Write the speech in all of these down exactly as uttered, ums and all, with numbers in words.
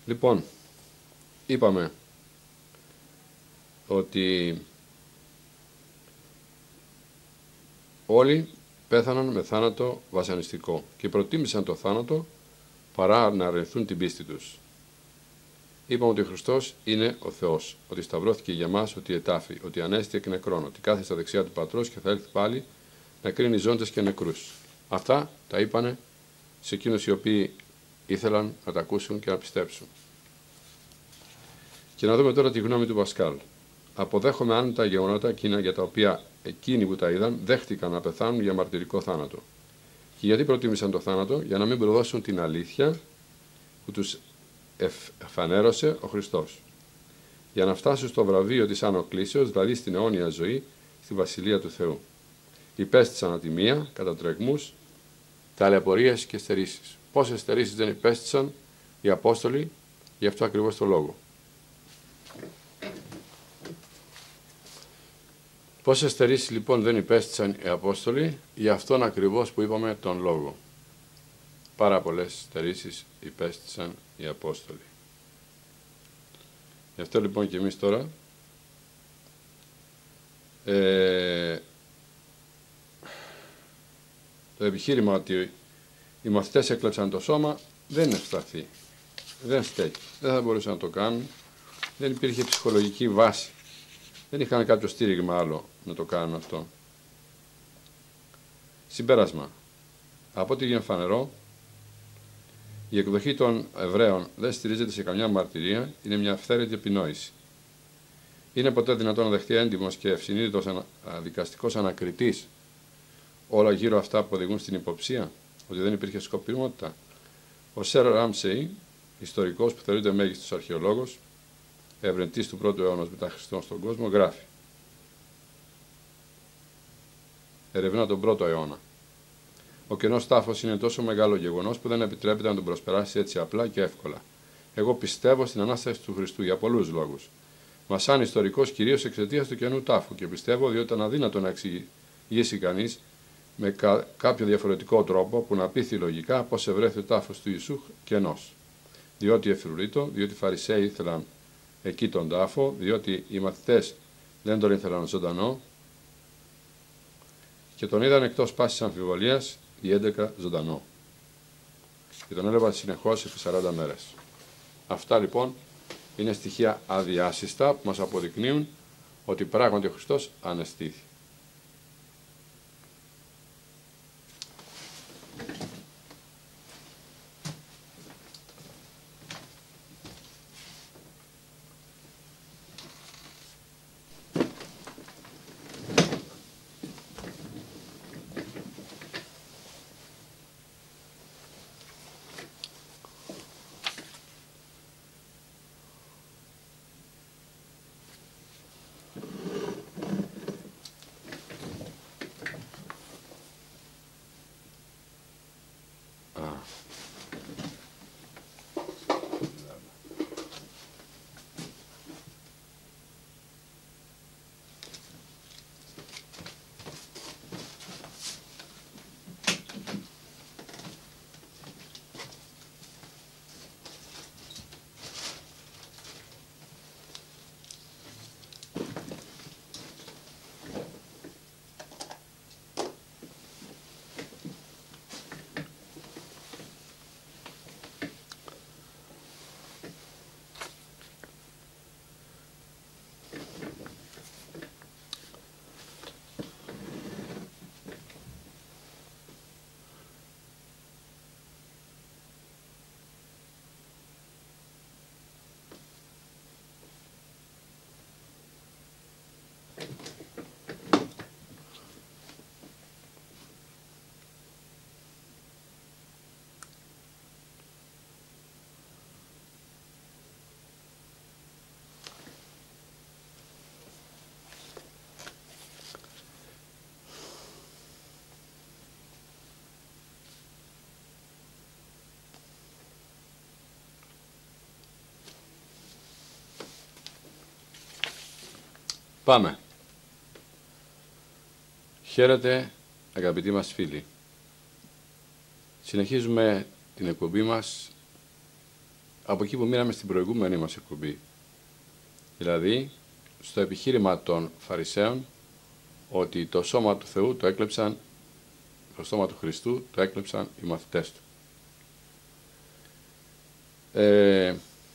Λοιπόν, είπαμε ότι όλοι πέθαναν με θάνατο βασανιστικό και προτίμησαν το θάνατο παρά να αρνηθούν την πίστη τους. Είπαμε ότι ο Χριστός είναι ο Θεός, ότι σταυρώθηκε για μας, ότι ετάφη, ότι ανέστη εκ νεκρών, ότι κάθεται στα δεξιά του Πατρός και θα έρθει πάλι να κρίνει ζώντες και νεκρούς. Αυτά τα είπανε σε εκείνους οι οποίοι ήθελαν να τα ακούσουν και να πιστέψουν. Και να δούμε τώρα τη γνώμη του Πασκάλ. Αποδέχομαι αν τα γεγονότα εκείνα για τα οποία εκείνοι που τα είδαν δέχτηκαν να πεθάνουν για μαρτυρικό θάνατο. Και γιατί προτίμησαν το θάνατο? Για να μην προδώσουν την αλήθεια που τους εφανέρωσε ο Χριστός. Για να φτάσουν στο βραβείο της ανοκλήσεως, δηλαδή στην αιώνια ζωή, στη Βασιλεία του Θεού. Υπέστησαν ατιμία, κατατρεγμούς, ταλαιπωρίες και στερήσεις. Πόσες στερήσεις δεν υπέστησαν οι Απόστολοι γι' αυτό ακριβώς το λόγο. Πόσες στερήσεις λοιπόν δεν υπέστησαν οι Απόστολοι για αυτόν ακριβώς που είπαμε τον λόγο. Πάρα πολλές στερήσεις υπέστησαν οι Απόστολοι. Γι' αυτό λοιπόν και εμείς τώρα ε, το επιχείρημα ότι οι μαθητές έκλεψαν το σώμα δεν είναι ευσταθή. Δεν στέκει. Δεν θα μπορούσαν να το κάνουν. Δεν υπήρχε ψυχολογική βάση. Δεν είχαν κάποιο στήριγμα άλλο να το κάνουν αυτό. Συμπέρασμα. Από ό,τι γίνει φανερό, η εκδοχή των Εβραίων δεν στηρίζεται σε καμιά μαρτυρία, είναι μια αυθαίρετη επινόηση. Είναι ποτέ δυνατόν να δεχτεί έντιμος και ευσυνείδητος ανα, δικαστικός ανακριτής όλα γύρω αυτά που οδηγούν στην υποψία, ότι δεν υπήρχε σκοπιμότητα? Ο Σερ Ράμσεϊ, ιστορικός που θεωρείται μέγιστος αρχαιολόγος, ευρετής του πρώτου αιώνα μετά Χριστόν στον κόσμο, γράφει. Ερευνά τον πρώτο αιώνα. Ο κενός τάφος είναι τόσο μεγάλο γεγονός που δεν επιτρέπεται να τον προσπεράσει έτσι απλά και εύκολα. Εγώ πιστεύω στην Ανάσταση του Χριστού για πολλούς λόγους. Μα σαν ιστορικός κυρίως εξαιτίας του κενού τάφου και πιστεύω διότι ήταν αδύνατο να εξηγήσει κανείς με κα... κάποιο διαφορετικό τρόπο που να πείθει λογικά πώς ευρέθη ο τάφος του Ιησού κενός. Διότι εφρουρήτο, διότι οι Φαρισαίοι ήθελαν εκεί τον τάφο, διότι οι μαθητές δεν τον ήθελαν ζωντανό και τον είδαν εκτός πάσης αμφιβολίας οι έντεκα ζωντανό. Και τον έλεγαν συνεχώς επί σαράντα μέρες. Αυτά λοιπόν είναι στοιχεία αδιάσυστα που μας αποδεικνύουν ότι πράγματι ο Χριστός ανεστήθη. Πάμε. Χαίρετε αγαπητοί μας φίλοι. Συνεχίζουμε την εκπομπή μας από εκεί που μείναμε στην προηγούμενη μας εκπομπή. Δηλαδή, στο επιχείρημα των Φαρισαίων, ότι το σώμα του Θεού το έκλεψαν, το σώμα του Χριστού το έκλεψαν οι μαθητές του. Ε,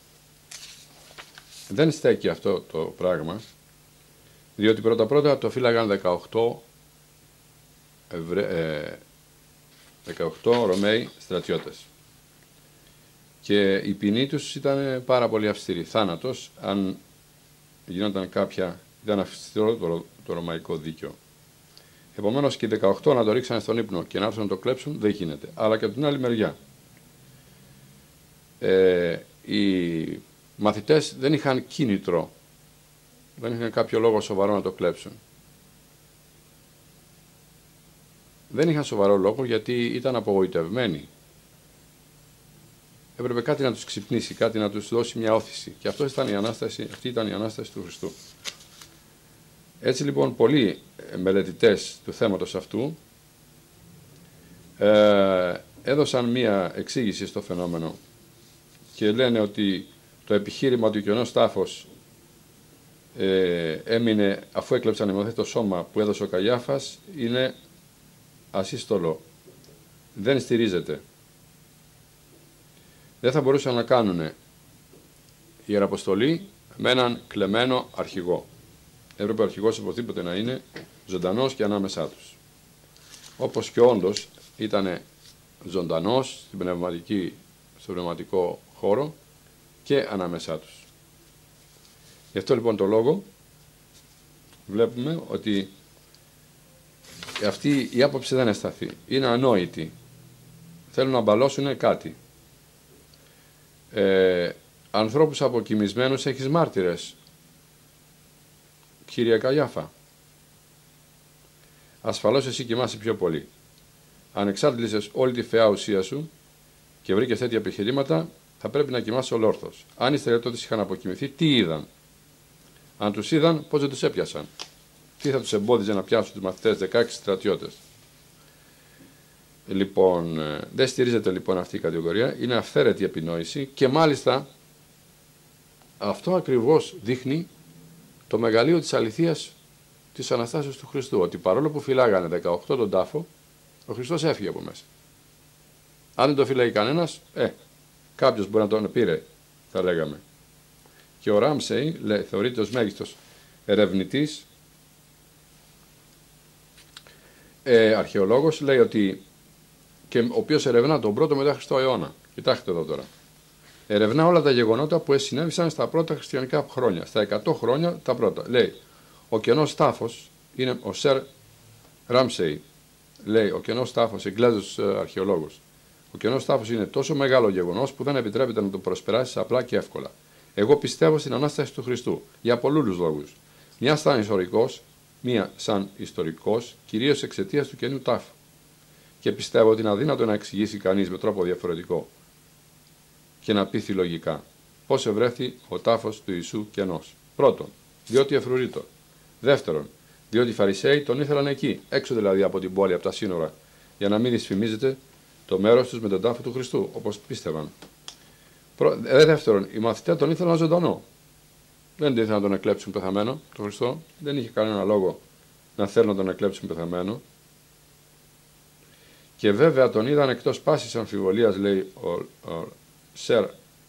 δεν στέκει αυτό το πράγμα, διότι πρώτα-πρώτα το φύλαγαν δεκαοκτώ, Ευρε... ε, δεκαοκτώ Ρωμαίοι στρατιώτες. Και η ποινή τους ήταν πάρα πολύ αυστηρή. Θάνατος, αν γινόταν κάποια, ήταν αυστηρό το, το ρωμαϊκό δίκαιο. Επομένως και οι δεκαοκτώ να το ρίξανε στον ύπνο και να έρθουν να το κλέψουν δεν γίνεται. Αλλά και από την άλλη μεριά. Ε, οι μαθητές δεν είχαν κίνητρο, δεν είχαν κάποιο λόγο σοβαρό να το κλέψουν. Δεν είχαν σοβαρό λόγο γιατί ήταν απογοητευμένοι. Έπρεπε κάτι να τους ξυπνήσει, κάτι να τους δώσει μια όθηση. Και αυτό ήταν η Ανάσταση, αυτή ήταν η Ανάσταση του Χριστού. Έτσι λοιπόν πολλοί μελετητές του θέματος αυτού ε, έδωσαν μια εξήγηση στο φαινόμενο και λένε ότι το επιχείρημα του κενός τάφος ε, έμεινε αφού έκλεψαν οι μαθητές το σώμα που έδωσε ο Καϊάφας είναι ασύστολο. Δεν στηρίζεται. Δεν θα μπορούσαν να κάνουν ιεραποστολή με έναν κλεμμένο αρχηγό. Έπρεπε ο αρχηγός οπωσδήποτε να είναι ζωντανός και ανάμεσά τους. Όπως και όντως ήταν ζωντανός στην πνευματική, στο πνευματικό χώρο και ανάμεσά τους. Γι' αυτό λοιπόν το λόγο βλέπουμε ότι αυτή η άποψη δεν εσταθεί. Είναι ανόητη. Θέλουν να μπαλώσουν κάτι. Ε, ανθρώπους αποκοιμισμένους έχεις μάρτυρες, κύριε Καϊάφα. Ασφαλώς εσύ κοιμάσαι πιο πολύ. Αν εξάντλησες όλη τη φαιά ουσία σου και βρήκες τέτοια επιχειρήματα, θα πρέπει να κοιμάσαι ολόρθος. Αν οι στρατιώτες είχαν αποκοιμηθεί, τι είδαν? Αν τους είδαν, πώς δεν τους έπιασαν? Τι θα τους εμπόδιζε να πιάσουν τους μαθητές, δεκαέξι στρατιώτες? Λοιπόν, δεν στηρίζεται λοιπόν αυτή η κατηγορία, είναι αυθαίρετη επινόηση και μάλιστα αυτό ακριβώς δείχνει το μεγαλείο της αληθείας της Αναστάσεως του Χριστού, ότι παρόλο που φυλάγανε δεκαοκτώ τον τάφο, ο Χριστός έφυγε από μέσα. Αν δεν το φύλαγε κανένας, ε, κάποιος μπορεί να τον πήρε, θα λέγαμε. Και ο Ράμσεϊ λέει, θεωρείται ως μέγιστος ερευνητής, ε, αρχαιολόγος, λέει ότι και ο οποίος ερευνά τον πρώτο μετά Χριστό αιώνα. Κοιτάξτε εδώ τώρα. Ερευνά όλα τα γεγονότα που συνέβησαν στα πρώτα χριστιανικά χρόνια. Στα εκατό χρόνια τα πρώτα. Λέει, ο κενός τάφος είναι ο Σερ Ράμσεϊ. Λέει, ο κενός τάφος, Εγγλέζος αρχαιολόγος. Ο κενός τάφος είναι τόσο μεγάλο γεγονός που δεν επιτρέπεται να το προσπεράσεις απλά και εύκολα. Εγώ πιστεύω στην Ανάσταση του Χριστού για πολλούς λόγους. Μια σαν ιστορικός, μία σαν ιστορικός, κυρίως εξαιτίας του κενού τάφου. Και πιστεύω ότι είναι αδύνατο να εξηγήσει κανείς με τρόπο διαφορετικό και να πείθει λογικά πώς ευρέθη ο τάφος του Ιησού κενός. Πρώτον, διότι εφρουρείτο. Δεύτερον, διότι οι Φαρισαίοι τον ήθελαν εκεί, έξω δηλαδή από την πόλη, από τα σύνορα, για να μην δυσφημίζεται το μέρος τους με τον τάφο του Χριστού, όπως πίστευαν. Προ... Δεύτερον, οι μαθητές τον ήθελαν ζωντανό. Δεν ήθελαν να τον εκλέψουν πεθαμένο, τον Χριστό. Δεν είχε κανένα λόγο να θέλουν να τον εκλέψουν πεθαμένο. Και βέβαια τον είδαν εκτός πάσης αμφιβολίας, λέει ο, ο Σερ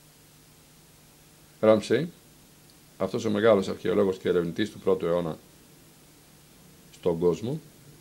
Ράμσεϊ, αυτός ο μεγάλος αρχαιολόγος και ερευνητής του πρώτου αιώνα στον κόσμο.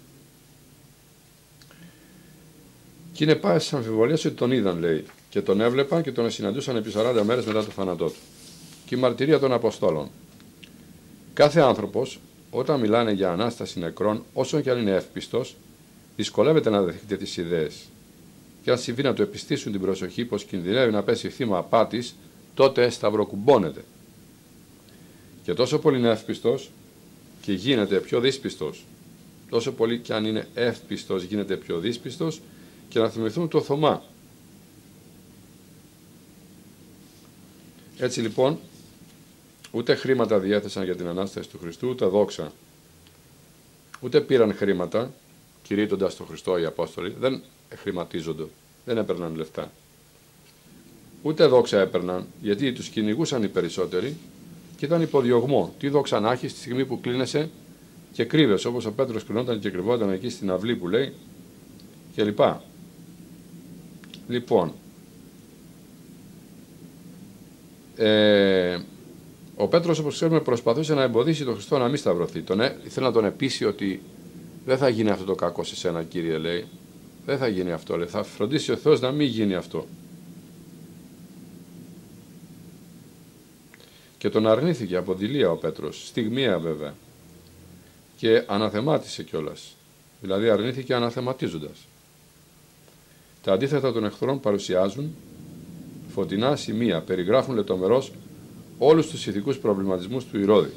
Και είναι πάσης αμφιβολίας ότι τον είδαν, λέει, και τον έβλεπαν και τον συναντούσαν επί σαράντα μέρες μετά το θάνατό του. Και η μαρτυρία των Αποστόλων. Κάθε άνθρωπος, όταν μιλάνε για Ανάσταση νεκρών, όσο και αν είναι εύπιστος, δυσκολεύεται να δεχτεί τις ιδέες. Και αν συμβεί να του επιστήσουν την προσοχή πως κινδυνεύει να πέσει θύμα απάτης, τότε σταυροκουμπώνεται. Και τόσο πολύ είναι εύπιστος και γίνεται πιο δύσπιστος. Τόσο πολύ και αν είναι εύπιστος γίνεται πιο δύσπιστος και να θυμηθούν το Θωμά. Έτσι λοιπόν, ούτε χρήματα διέθεσαν για την Ανάσταση του Χριστού, ούτε δόξα. Ούτε πήραν χρήματα, κηρύττοντας τον Χριστό οι Απόστολοι, δεν χρηματίζονται, δεν έπαιρναν λεφτά. ούτε δόξα έπαιρναν, γιατί τους κυνηγούσαν οι περισσότεροι και ήταν υποδιωγμό. Τι δόξα να έχει στη στιγμή που κλείνεσαι και κρύβεσαι, όπως ο Πέτρος κρυνόταν και κρυβόταν εκεί στην αυλή που λέει και λοιπά. Λοιπόν, ε, ο Πέτρος, όπως ξέρουμε, προσπαθούσε να εμποδίσει τον Χριστό να μην σταυρωθεί. Τον, ε, ήθελε να τον επίσει ότι δεν θα γίνει αυτό το κακό σε σένα, Κύριε, λέει. Δεν θα γίνει αυτό, λέει. Θα φροντίσει ο Θεός να μην γίνει αυτό. Και τον αρνήθηκε από δειλία ο Πέτρος, στιγμιαία βέβαια. Και αναθεμάτισε κιόλας. Δηλαδή αρνήθηκε αναθεματίζοντας. Τα αντίθετα των εχθρών παρουσιάζουν φωτεινά σημεία, περιγράφουν λεπτομερώς όλους τους ηθικούς προβληματισμούς του Ηρώδη.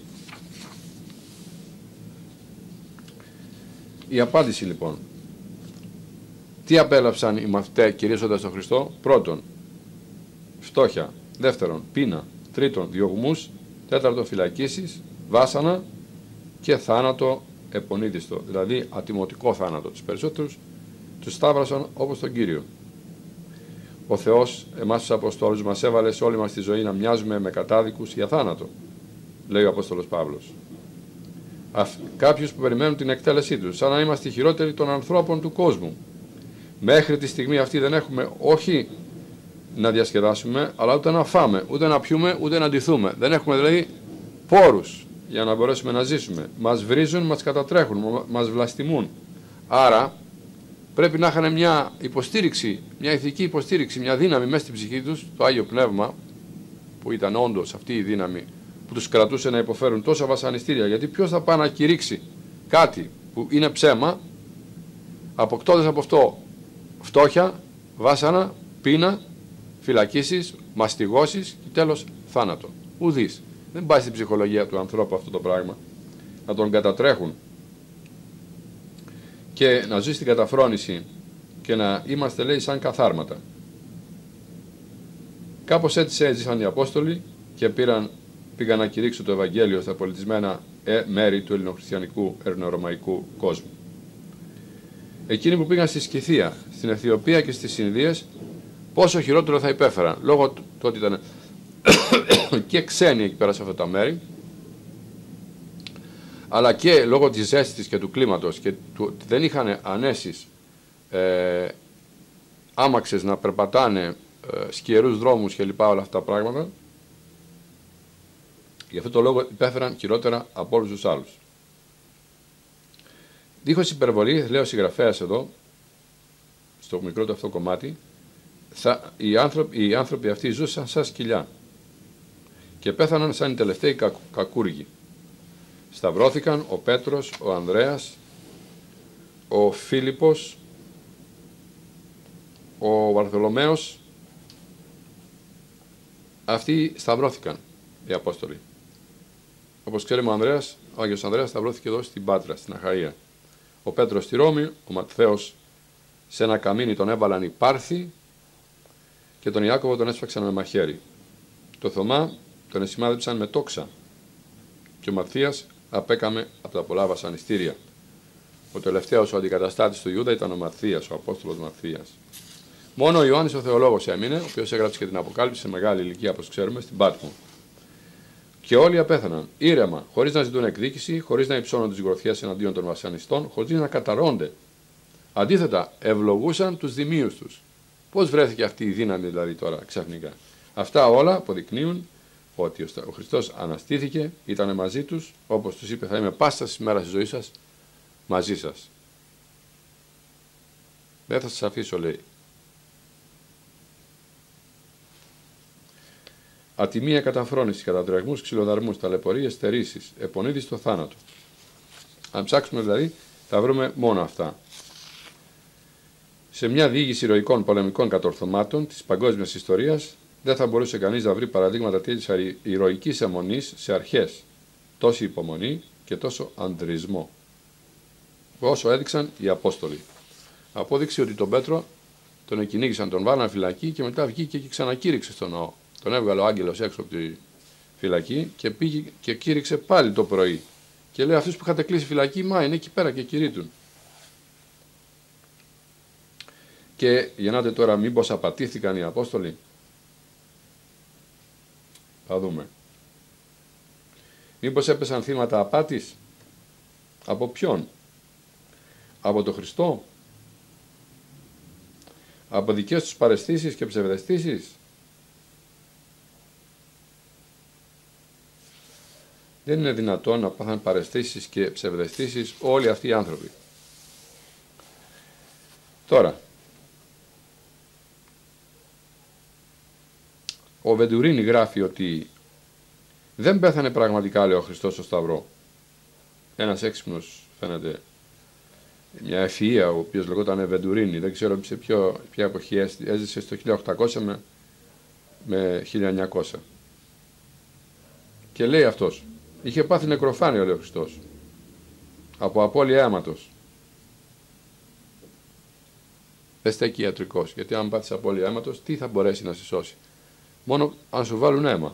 Η απάντηση λοιπόν. Τι απέλαψαν οι μαθητές κηρύσσοντας τον Χριστό? Πρώτον, φτώχεια. Δεύτερον, πείνα. Τρίτον, διωγμούς. Τέταρτον, φυλακίσεις, βάσανα και θάνατο επονίδιστο. Δηλαδή ατιμωτικό θάνατο. Τους περισσότερους τους σταύρωσαν όπως τον Κύριο. Ο Θεός, εμάς τους Αποστόλους, μας έβαλε σε όλη μας τη ζωή να μοιάζουμε με κατάδικους για θάνατο, λέει ο Απόστολος Παύλος. Κάποιους που περιμένουν την εκτέλεσή τους, σαν να είμαστε οι χειρότεροι των ανθρώπων του κόσμου. Μέχρι τη στιγμή αυτή δεν έχουμε όχι να διασκεδάσουμε, αλλά ούτε να φάμε, ούτε να πιούμε, ούτε να ντυθούμε. Δεν έχουμε δηλαδή πόρους για να μπορέσουμε να ζήσουμε. Μας βρίζουν, μας κατατρέχουν, μας βλαστημούν. Άρα πρέπει να είχαν μια υποστήριξη, μια ηθική υποστήριξη, μια δύναμη μέσα στην ψυχή τους, το Άγιο Πνεύμα, που ήταν όντως αυτή η δύναμη που τους κρατούσε να υποφέρουν τόσα βασανιστήρια. Γιατί ποιος θα πάει να κηρύξει κάτι που είναι ψέμα, αποκτώντας από αυτό φτώχεια, βάσανα, πείνα, φυλακίσεις, μαστιγώσεις και τέλος θάνατο. Ουδής. Δεν πάει στην ψυχολογία του ανθρώπου αυτό το πράγμα. Να τον κατατρέχουν και να ζει στην καταφρόνηση και να είμαστε, λέει, σαν καθάρματα. Κάπως έτσι έζησαν οι Απόστολοι και πήραν, πήγαν να κηρύξουν το Ευαγγέλιο στα πολιτισμένα ε, μέρη του ελληνοχριστιανικού ελληνορωμαϊκού κόσμου. Εκείνοι που πήγαν στη Σκυθία, στην Αιθιοπία και στις Ινδίες, πόσο χειρότερο θα υπέφεραν, λόγω του ότι ήταν και ξένοι εκεί πέρα σε αυτά τα μέρη, αλλά και λόγω της ζέστης και του κλίματος και του ότι δεν είχαν ανέσεις ε, άμαξες να περπατάνε, ε, σκιερούς δρόμους και λοιπά, όλα αυτά τα πράγματα. Γι' αυτό το λόγο υπέφεραν χειρότερα από όλους τους άλλους. Δίχως υπερβολή, λέει ο συγγραφέας εδώ, στο μικρό του αυτό κομμάτι, θα, οι, άνθρωποι, οι άνθρωποι αυτοί ζούσαν σαν σκυλιά και πέθαναν σαν οι τελευταίοι κακ, κακούργοι. Σταυρώθηκαν ο Πέτρος, ο Ανδρέας, ο Φίλιππος, ο Βαρθολομαίος. Αυτοί σταυρώθηκαν οι Απόστολοι. Όπως ξέρουμε, ο Ανδρέας, ο Άγιος Ανδρέας σταυρώθηκε εδώ στην Πάτρα, στην Αχαΐα. Ο Πέτρος στη Ρώμη, ο Ματθαίος σε ένα καμίνι τον έβαλαν οι Πάρθοι και τον Ιάκωβο τον έσφαξαν με μαχαίρι. Το Θωμά τον εσημάδεψαν με τόξα και ο Ματθίας απέκαμε από τα πολλά βασανιστήρια. Ο τελευταίος, ο αντικαταστάτης του Ιούδα, ήταν ο Ματθίας, ο Απόστολος Ματθίας. Μόνο ο Ιωάννης ο Θεολόγος έμεινε, ο οποίος έγραψε και την Αποκάλυψη σε μεγάλη ηλικία, όπως ξέρουμε, στην Πάτμο. Και όλοι απέθαναν ήρεμα, χωρίς να ζητούν εκδίκηση, χωρίς να υψώνουν τις γροθιές εναντίον των βασανιστών, χωρίς να καταρρώνται. Αντίθετα, ευλογούσαν τους δημίους τους. Πώς βρέθηκε αυτή η δύναμη δηλαδή τώρα ξαφνικά? Αυτά όλα αποδεικνύουν ότι ο Χριστός αναστήθηκε, ήταν μαζί τους, όπως τους είπε, θα είμαι πάσα στις μέρες της ζωής σας μαζί σας. Δεν θα σας αφήσω, λέει. Ατιμία, καταφρόνηση, κατατρεγμούς, ξυλοδαρμούς, ταλαιπωρίες, στερήσεις, επονίδη στο θάνατο. Αν ψάξουμε δηλαδή, θα βρούμε μόνο αυτά. Σε μια διήγηση ηρωικών πολεμικών κατορθωμάτων της παγκόσμιας ιστορίας, δεν θα μπορούσε κανείς να βρει παραδείγματα τέτοιας ηρωικής αιμονής σε αρχές, τόση υπομονή και τόσο ανδρισμό, όσο έδειξαν οι Απόστολοι. Απόδειξη ότι τον Πέτρο τον εκκυνήγησαν, τον βάλαν φυλακή και μετά βγήκε και ξανακήρυξε στον ναό. Τον έβγαλε ο άγγελος έξω από τη φυλακή και πήγε και κήρυξε πάλι το πρωί. Και λέει, αυτούς που είχατε κλείσει φυλακή, μα είναι εκεί πέρα και κηρύττουν. Και γεννάτε τώρα, μήπως απατήθηκαν οι Απόστολοι? Θα δούμε. Μήπως έπεσαν θύματα απάτης? Από ποιον? Από τον Χριστό? Από δικές τους παραισθήσεις και ψευδαισθήσεις? Δεν είναι δυνατόν να πάθαν παραισθήσεις και ψευδαισθήσεις όλοι αυτοί οι άνθρωποι. Τώρα, ο Βεντουρίνη γράφει ότι δεν πέθανε πραγματικά, λέει, ο Χριστός στο Σταυρό. Ένας έξυπνος, φαίνεται, μια ευφυΐα, ο οποίος λεγόταν Βεντουρίνη, δεν ξέρω σε ποιο, ποια εποχή έζησε, στο χίλια οκτακόσια με, με χίλια εννιακόσια. Και λέει αυτός, είχε πάθει νεκροφάνεια, λέει ο Χριστός, από απώλεια αίματος. Δεν στέκει ιατρικός, γιατί αν πάθεις απώλεια αίματος, τι θα μπορέσει να σε σώσει? Μόνο αν σου βάλουν αίμα.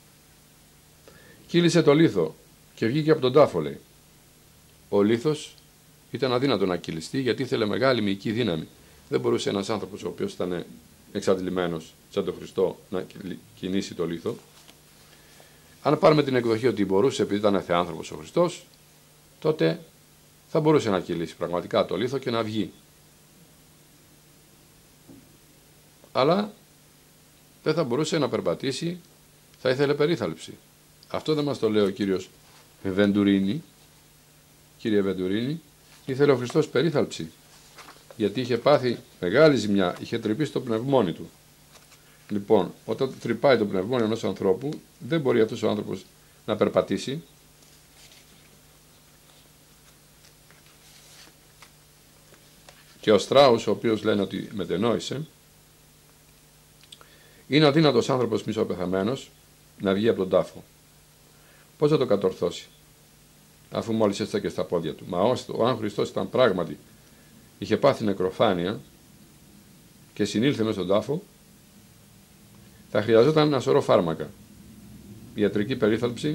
Κύλησε το λίθο και βγήκε από τον τάφο, λέει. Ο λίθος ήταν αδύνατο να κυλιστεί, γιατί ήθελε μεγάλη μυϊκή δύναμη. Δεν μπορούσε ένας άνθρωπος ο οποίος ήταν εξαντλημένος σαν τον Χριστό να κινήσει το λίθο. Αν πάρουμε την εκδοχή ότι μπορούσε επειδή ήταν θεάνθρωπος ο Χριστός, τότε θα μπορούσε να κυλήσει πραγματικά το λίθο και να βγει. Αλλά δεν θα μπορούσε να περπατήσει, θα ήθελε περίθαλψη. Αυτό δεν μας το λέει ο κύριος Βεντουρίνη. Κύριε Βεντουρίνη, ήθελε ο Χριστός περίθαλψη, γιατί είχε πάθει μεγάλη ζημιά, είχε τρυπήσει το πνευμόνι του. Λοιπόν, όταν τρυπάει το πνευμόνι ενός ανθρώπου, δεν μπορεί αυτός ο άνθρωπος να περπατήσει. Και ο Στράους, ο οποίος λένε ότι μετενόησε, είναι αδύνατος άνθρωπος μισοπεθαμένος να βγει από τον τάφο. Πώς θα το κατορθώσει, αφού μόλις έστεκε στα πόδια του? Μα ο αν Χριστός ήταν πράγματι, είχε πάθει νεκροφάνεια και συνήλθε μέσα στον τάφο, θα χρειαζόταν ένα σωρό φάρμακα, ιατρική περίθαλψη,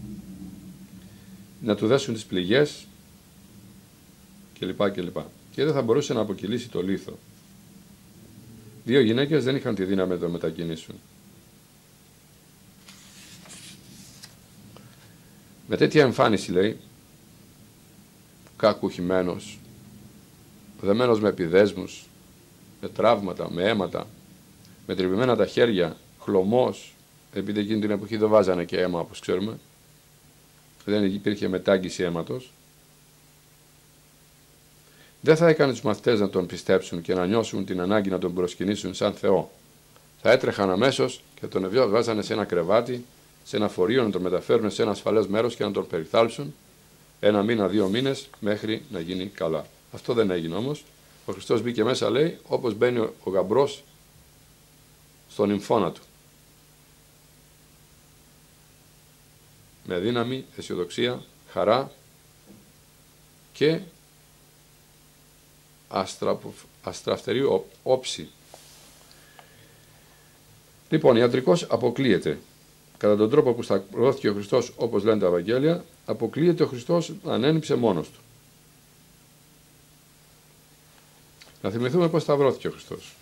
να του δέσουν τις πληγές κλπ. κλπ. Και δεν θα μπορούσε να αποκυλήσει το λίθο. Δύο γυναίκες δεν είχαν τη δύναμη να το μετακινήσουν. Με τέτοια εμφάνιση, λέει, κακουχημένος, δεμένος με επιδέσμους, με τραύματα, με αίματα, με τρυπημένα τα χέρια, χλωμός, επειδή εκείνη την εποχή δεν βάζανε και αίμα, όπως ξέρουμε, δεν υπήρχε μετάγγιση αίματος, δεν θα έκανε τους μαθητές να τον πιστέψουν και να νιώσουν την ανάγκη να τον προσκυνήσουν σαν Θεό. Θα έτρεχαν αμέσως και τον βάζανε σε ένα κρεβάτι, σε ένα φορείο, να τον μεταφέρουν σε ένα ασφαλές μέρος και να τον περιθάλψουν ένα μήνα, δύο μήνες, μέχρι να γίνει καλά. Αυτό δεν έγινε όμως. Ο Χριστός μπήκε μέσα, λέει, όπως μπαίνει ο γαμπρός στον νυμφώνα του. Με δύναμη, αισιοδοξία, χαρά και αστραφτερή όψη. Λοιπόν, ιατρικός αποκλείεται. Κατά τον τρόπο που σταυρώθηκε ο Χριστός, όπως λένε τα Ευαγγέλια, αποκλείεται ο Χριστός να ανένυψε μόνος του. Να θυμηθούμε πώς σταυρώθηκε ο Χριστός.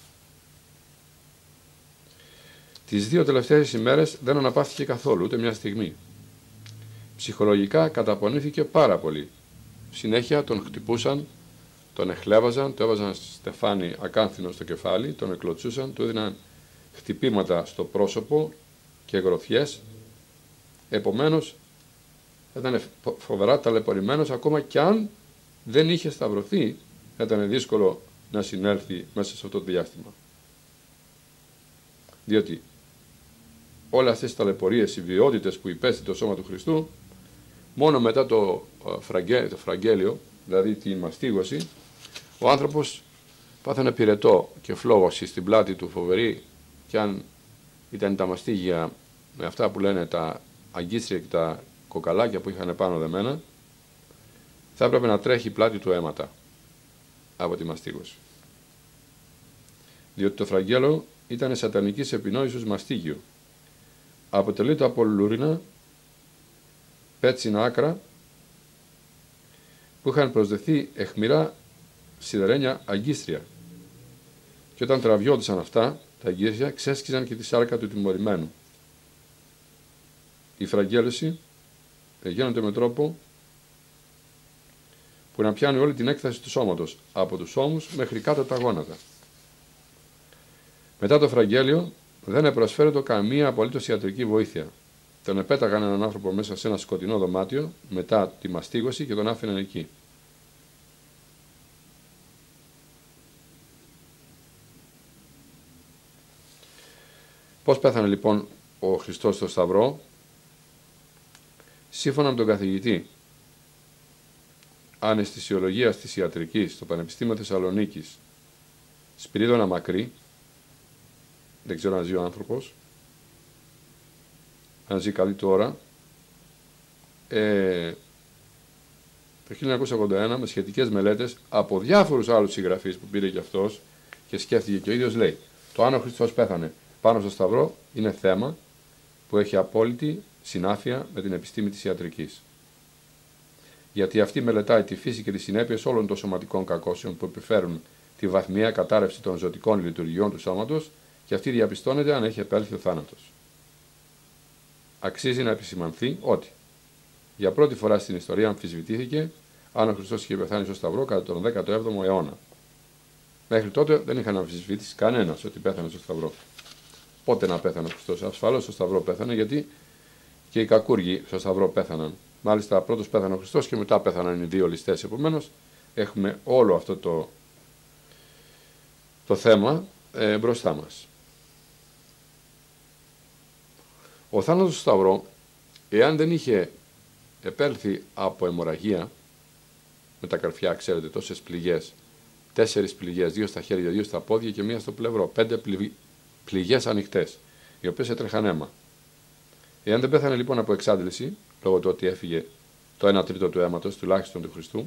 Τις δύο τελευταίες ημέρες δεν αναπαύθηκε καθόλου, ούτε μια στιγμή. Ψυχολογικά καταπονήθηκε πάρα πολύ. Συνέχεια τον χτυπούσαν, τον εχλέβαζαν, το έβαζαν στεφάνι ακάνθινο στο κεφάλι, τον εκλωτσούσαν, του έδιναν χτυπήματα στο πρόσωπο και γροθιές. Επομένως, ήταν φοβερά ταλαιπωρημένος, ακόμα κι αν δεν είχε σταυρωθεί, θα ήταν δύσκολο να συνέλθει μέσα σε αυτό το διάστημα. Διότι όλες αυτές τις ταλαιπωρίες, οι βιαιότητες που υπέστη το σώμα του Χριστού, μόνο μετά το, φραγγέ, το φραγγέλιο, δηλαδή τη μαστίγωση, ο άνθρωπος πάθανε πυρετό και φλόγωση στην πλάτη του φοβερή, και αν ήταν τα μαστίγια με αυτά που λένε τα αγκίστρια και τα κοκαλάκια που είχαν πάνω δεμένα, θα έπρεπε να τρέχει η πλάτη του αίματα από τη μαστίγωση. Διότι το φραγγέλο ήταν σατανικής επινόησης μαστίγιο. Αποτελείται από λούρινα, πέτσινα άκρα, που είχαν προσδεθεί αιχμηρά σιδερένια αγκίστρια. Και όταν τραβιόντουσαν αυτά, τα αγκίστρια ξέσκιζαν και τη σάρκα του τιμωρημένου. η φραγγέλωση γίνονται με τρόπο που να πιάνει όλη την έκταση του σώματος, από τους ώμους μέχρι κάτω τα γόνατα. Μετά το φραγγέλιο δεν προσφέρεται καμία απολύτως ιατρική βοήθεια. Τον επέταγαν έναν άνθρωπο μέσα σε ένα σκοτεινό δωμάτιο μετά τη μαστίγωση και τον άφηναν εκεί. Πώς πέθανε λοιπόν ο Χριστός στο Σταυρό? Σύμφωνα με τον καθηγητή Αναισθησιολογίας της Ιατρικής στο Πανεπιστήμιο Θεσσαλονίκης, Σπυρίδωνα Μακρύ, δεν ξέρω αν ζει ο άνθρωπος, αν ζει καλή τώρα, ε, το χίλια εννιακόσια ογδόντα ένα με σχετικές μελέτες από διάφορους άλλους συγγραφείς που πήρε και αυτός και σκέφτηκε και ο ίδιος, λέει: το αν ο Χριστός πέθανε πάνω στο Σταυρό είναι θέμα που έχει απόλυτη συνάφεια με την επιστήμη της ιατρικής. Γιατί αυτή μελετάει τη φύση και τις συνέπειες όλων των σωματικών κακώσεων που επιφέρουν τη βαθμιαία κατάρρευση των ζωτικών λειτουργιών του σώματος και αυτή διαπιστώνεται αν έχει επέλθει ο θάνατος. Αξίζει να επισημανθεί ότι για πρώτη φορά στην ιστορία αμφισβητήθηκε αν ο Χριστός είχε πεθάνει στο Σταυρό κατά τον δέκατο έβδομο αιώνα. Μέχρι τότε δεν είχαν αμφισβητήσει κανένας ότι πέθανε στο Σταυρό. Πότε να πέθανε ο Χριστός? Ασφαλώς στο Σταυρό πέθανε, γιατί και οι κακούργοι στο Σταυρό πέθαναν. Μάλιστα πρώτος πέθανε ο Χριστός και μετά πέθαναν οι δύο ληστές. Επομένως έχουμε όλο αυτό το, το θέμα ε, μπροστά μας. Ο θάνατος στο Σταυρό, εάν δεν είχε επέλθει από αιμορραγία, με τα καρφιά, ξέρετε, τόσες πληγές, τέσσερις πληγές, δύο στα χέρια, δύο στα πόδια και μία στο πλευρό, πέντε πλη... πληγές ανοιχτές, οι οποίες έτρεχαν αίμα. Εάν δεν πέθανε λοιπόν από εξάντληση, λόγω του ότι έφυγε το ένα τρίτο του αίματος, τουλάχιστον του Χριστού,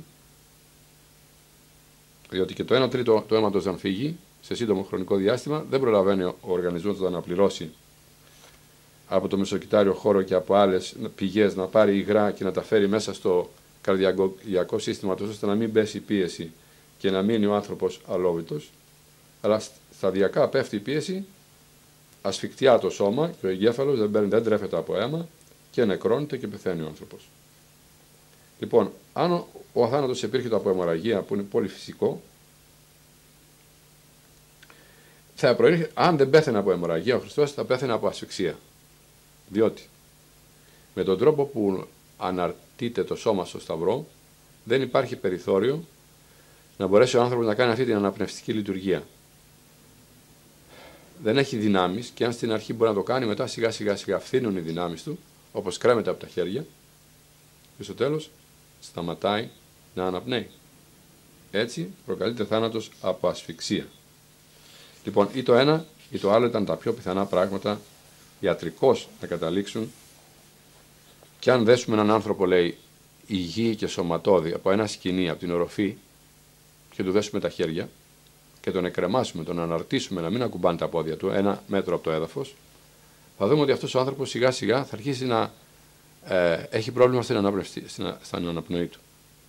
διότι και το ένα τρίτο του αίματος αν φύγει σε σύντομο χρονικό διάστημα, δεν προλαβαίνει ο οργανισμός να αναπληρώσει από το μεσοκυτάριο χώρο και από άλλες πηγές να πάρει υγρά και να τα φέρει μέσα στο καρδιακό σύστημα του, ώστε να μην πέσει η πίεση και να μείνει ο άνθρωπος αλόβητος, αλλά σταδιακά πέφτει η πίεση, ασφικτιά το σώμα και ο εγκέφαλος δεν, παίρνει, δεν τρέφεται από αίμα και νεκρώνεται και πεθαίνει ο άνθρωπος. Λοιπόν, αν ο, ο θάνατος επήρχεται από αιμορραγία, που είναι πολύ φυσικό, θα προήρχε, αν δεν πέθανε από αιμορραγία ο Χριστός, θα πέθανε από ασφυξία. Διότι με τον τρόπο που αναρτείται το σώμα στο Σταυρό, δεν υπάρχει περιθώριο να μπορέσει ο άνθρωπος να κάνει αυτή την αναπνευστική λειτουργία. Δεν έχει δυνάμεις και αν στην αρχή μπορεί να το κάνει, μετά σιγά σιγά σιγά φθήνουν οι δυνάμεις του, όπως κρέμεται από τα χέρια, και στο τέλος σταματάει να αναπνέει. Έτσι προκαλείται θάνατος από ασφυξία. Λοιπόν, ή το ένα ή το άλλο ήταν τα πιο πιθανά πράγματα ιατρικώς να καταλήξουν, και αν δέσουμε έναν άνθρωπο, λέει, υγιή και σωματώδη από ένα σκοινί, από την οροφή, και του δέσουμε τα χέρια και τον εκκρεμάσουμε, τον αναρτήσουμε να μην ακουμπάνε τα πόδια του ένα μέτρο από το έδαφος, θα δούμε ότι αυτός ο άνθρωπος σιγά σιγά θα αρχίσει να ε, έχει πρόβλημα στην, αναπνευστή, στην, στην αναπνοή του.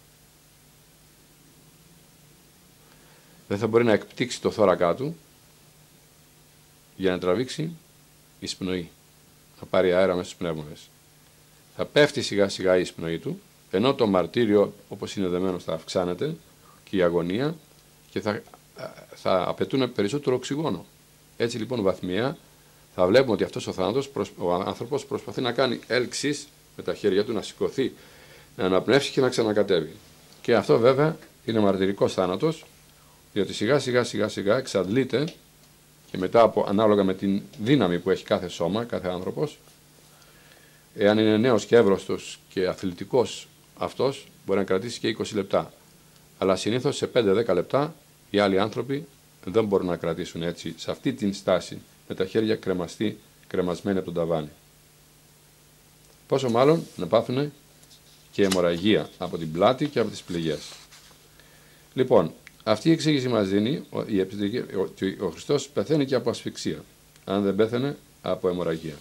Δεν θα μπορεί να εκπτύξει το θώρακά του για να τραβήξει εισπνοή, να πάρει αέρα μέσα στους πνεύμονες. Θα πέφτει σιγά σιγά η εισπνοή του, ενώ το μαρτύριο, όπως είναι δεμένο, θα αυξάνεται και η αγωνία, και θα, θα απαιτούν περισσότερο οξυγόνο. Έτσι λοιπόν βαθμιαία θα βλέπουμε ότι αυτός ο θάνατος, ο άνθρωπος προσπαθεί να κάνει έλξεις με τα χέρια του, να σηκωθεί, να αναπνεύσει και να ξανακατέβει. Και αυτό βέβαια είναι μαρτυρικός θάνατος, διότι σιγά σιγά σιγά σιγά εξαντλείται, και μετά από, ανάλογα με την δύναμη που έχει κάθε σώμα, κάθε άνθρωπος, εάν είναι νέος και εύρωστος και αθλητικός αυτός, μπορεί να κρατήσει και είκοσι λεπτά. Αλλά συνήθως σε πέντε με δέκα λεπτά οι άλλοι άνθρωποι δεν μπορούν να κρατήσουν έτσι, σε αυτή την στάση, με τα χέρια κρεμαστή, κρεμασμένοι από τον ταβάνι. Πόσο μάλλον να πάθουν και αιμορραγία από την πλάτη και από τις πληγές. Λοιπόν, αυτή η εξήγηση μας δίνει ότι ο Χριστός πεθαίνει και από ασφυξία, αν δεν πέθανε από αιμορραγία.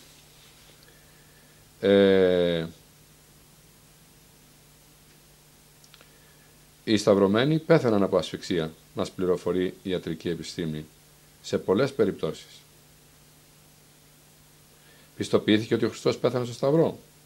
Ε, οι σταυρωμένοι πέθαναν από ασφυξία, μας πληροφορεί η ιατρική επιστήμη, σε πολλές περιπτώσεις. Πιστοποιήθηκε ότι ο Χριστός πέθανε στο Σταυρό?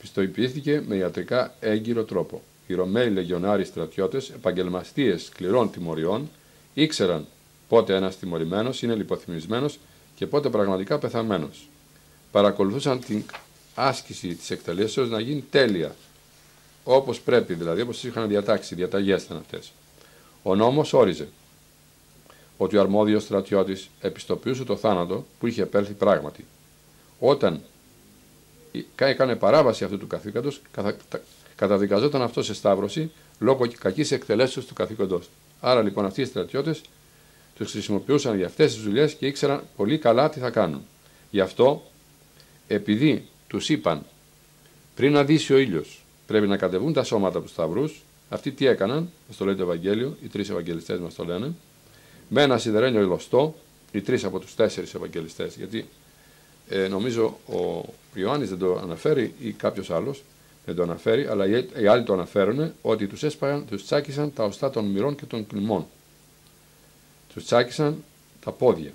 πιστοποιήθηκε με ιατρικά έγκυρο τρόπο. Οι Ρωμαίοι λεγιονάριοι στρατιώτες, επαγγελματίες σκληρών τιμωριών, ήξεραν πότε ένας τιμωρημένος είναι λιποθυμισμένος και πότε πραγματικά πεθαμένος. Παρακολουθούσαν την άσκηση της εκτελέσεως να γίνει τέλεια, όπως πρέπει, δηλαδή όπως είχαν διατάξει, οι διαταγές ήταν αυτές. Ο νόμος όριζε ότι ο αρμόδιος στρατιώτης επιστοποιούσε το θάνατο που είχε επέλθει πράγματι. Όταν έκανε παράβαση αυτού του καθήκοντος, καταδικαζόταν αυτό σε σταύρωση λόγω κακής εκτελέσεως του καθήκοντος. Άρα λοιπόν αυτοί οι στρατιώτες τους χρησιμοποιούσαν για αυτές τις δουλειές και ήξεραν πολύ καλά τι θα κάνουν. Γι' αυτό, επειδή τους είπαν πριν να δύσει ο ήλιος πρέπει να κατεβούν τα σώματα από τους σταυρούς, αυτοί τι έκαναν, μας το λέει το Ευαγγέλιο, οι τρεις Ευαγγελιστές μας το λένε, με ένα σιδερένιο ηλωστό, οι τρεις από τους τέσσερις Ευαγγελιστές, γιατί ε, νομίζω ο Ιωάννης δεν το αναφέρει ή κάποιος άλλος δεν το αναφέρει, αλλά οι άλλοι το αναφέρουν ότι τους έσπαγαν, τους τσάκισαν τα οστά των μυρών και των κλιμών. Τους τσάκισαν τα πόδια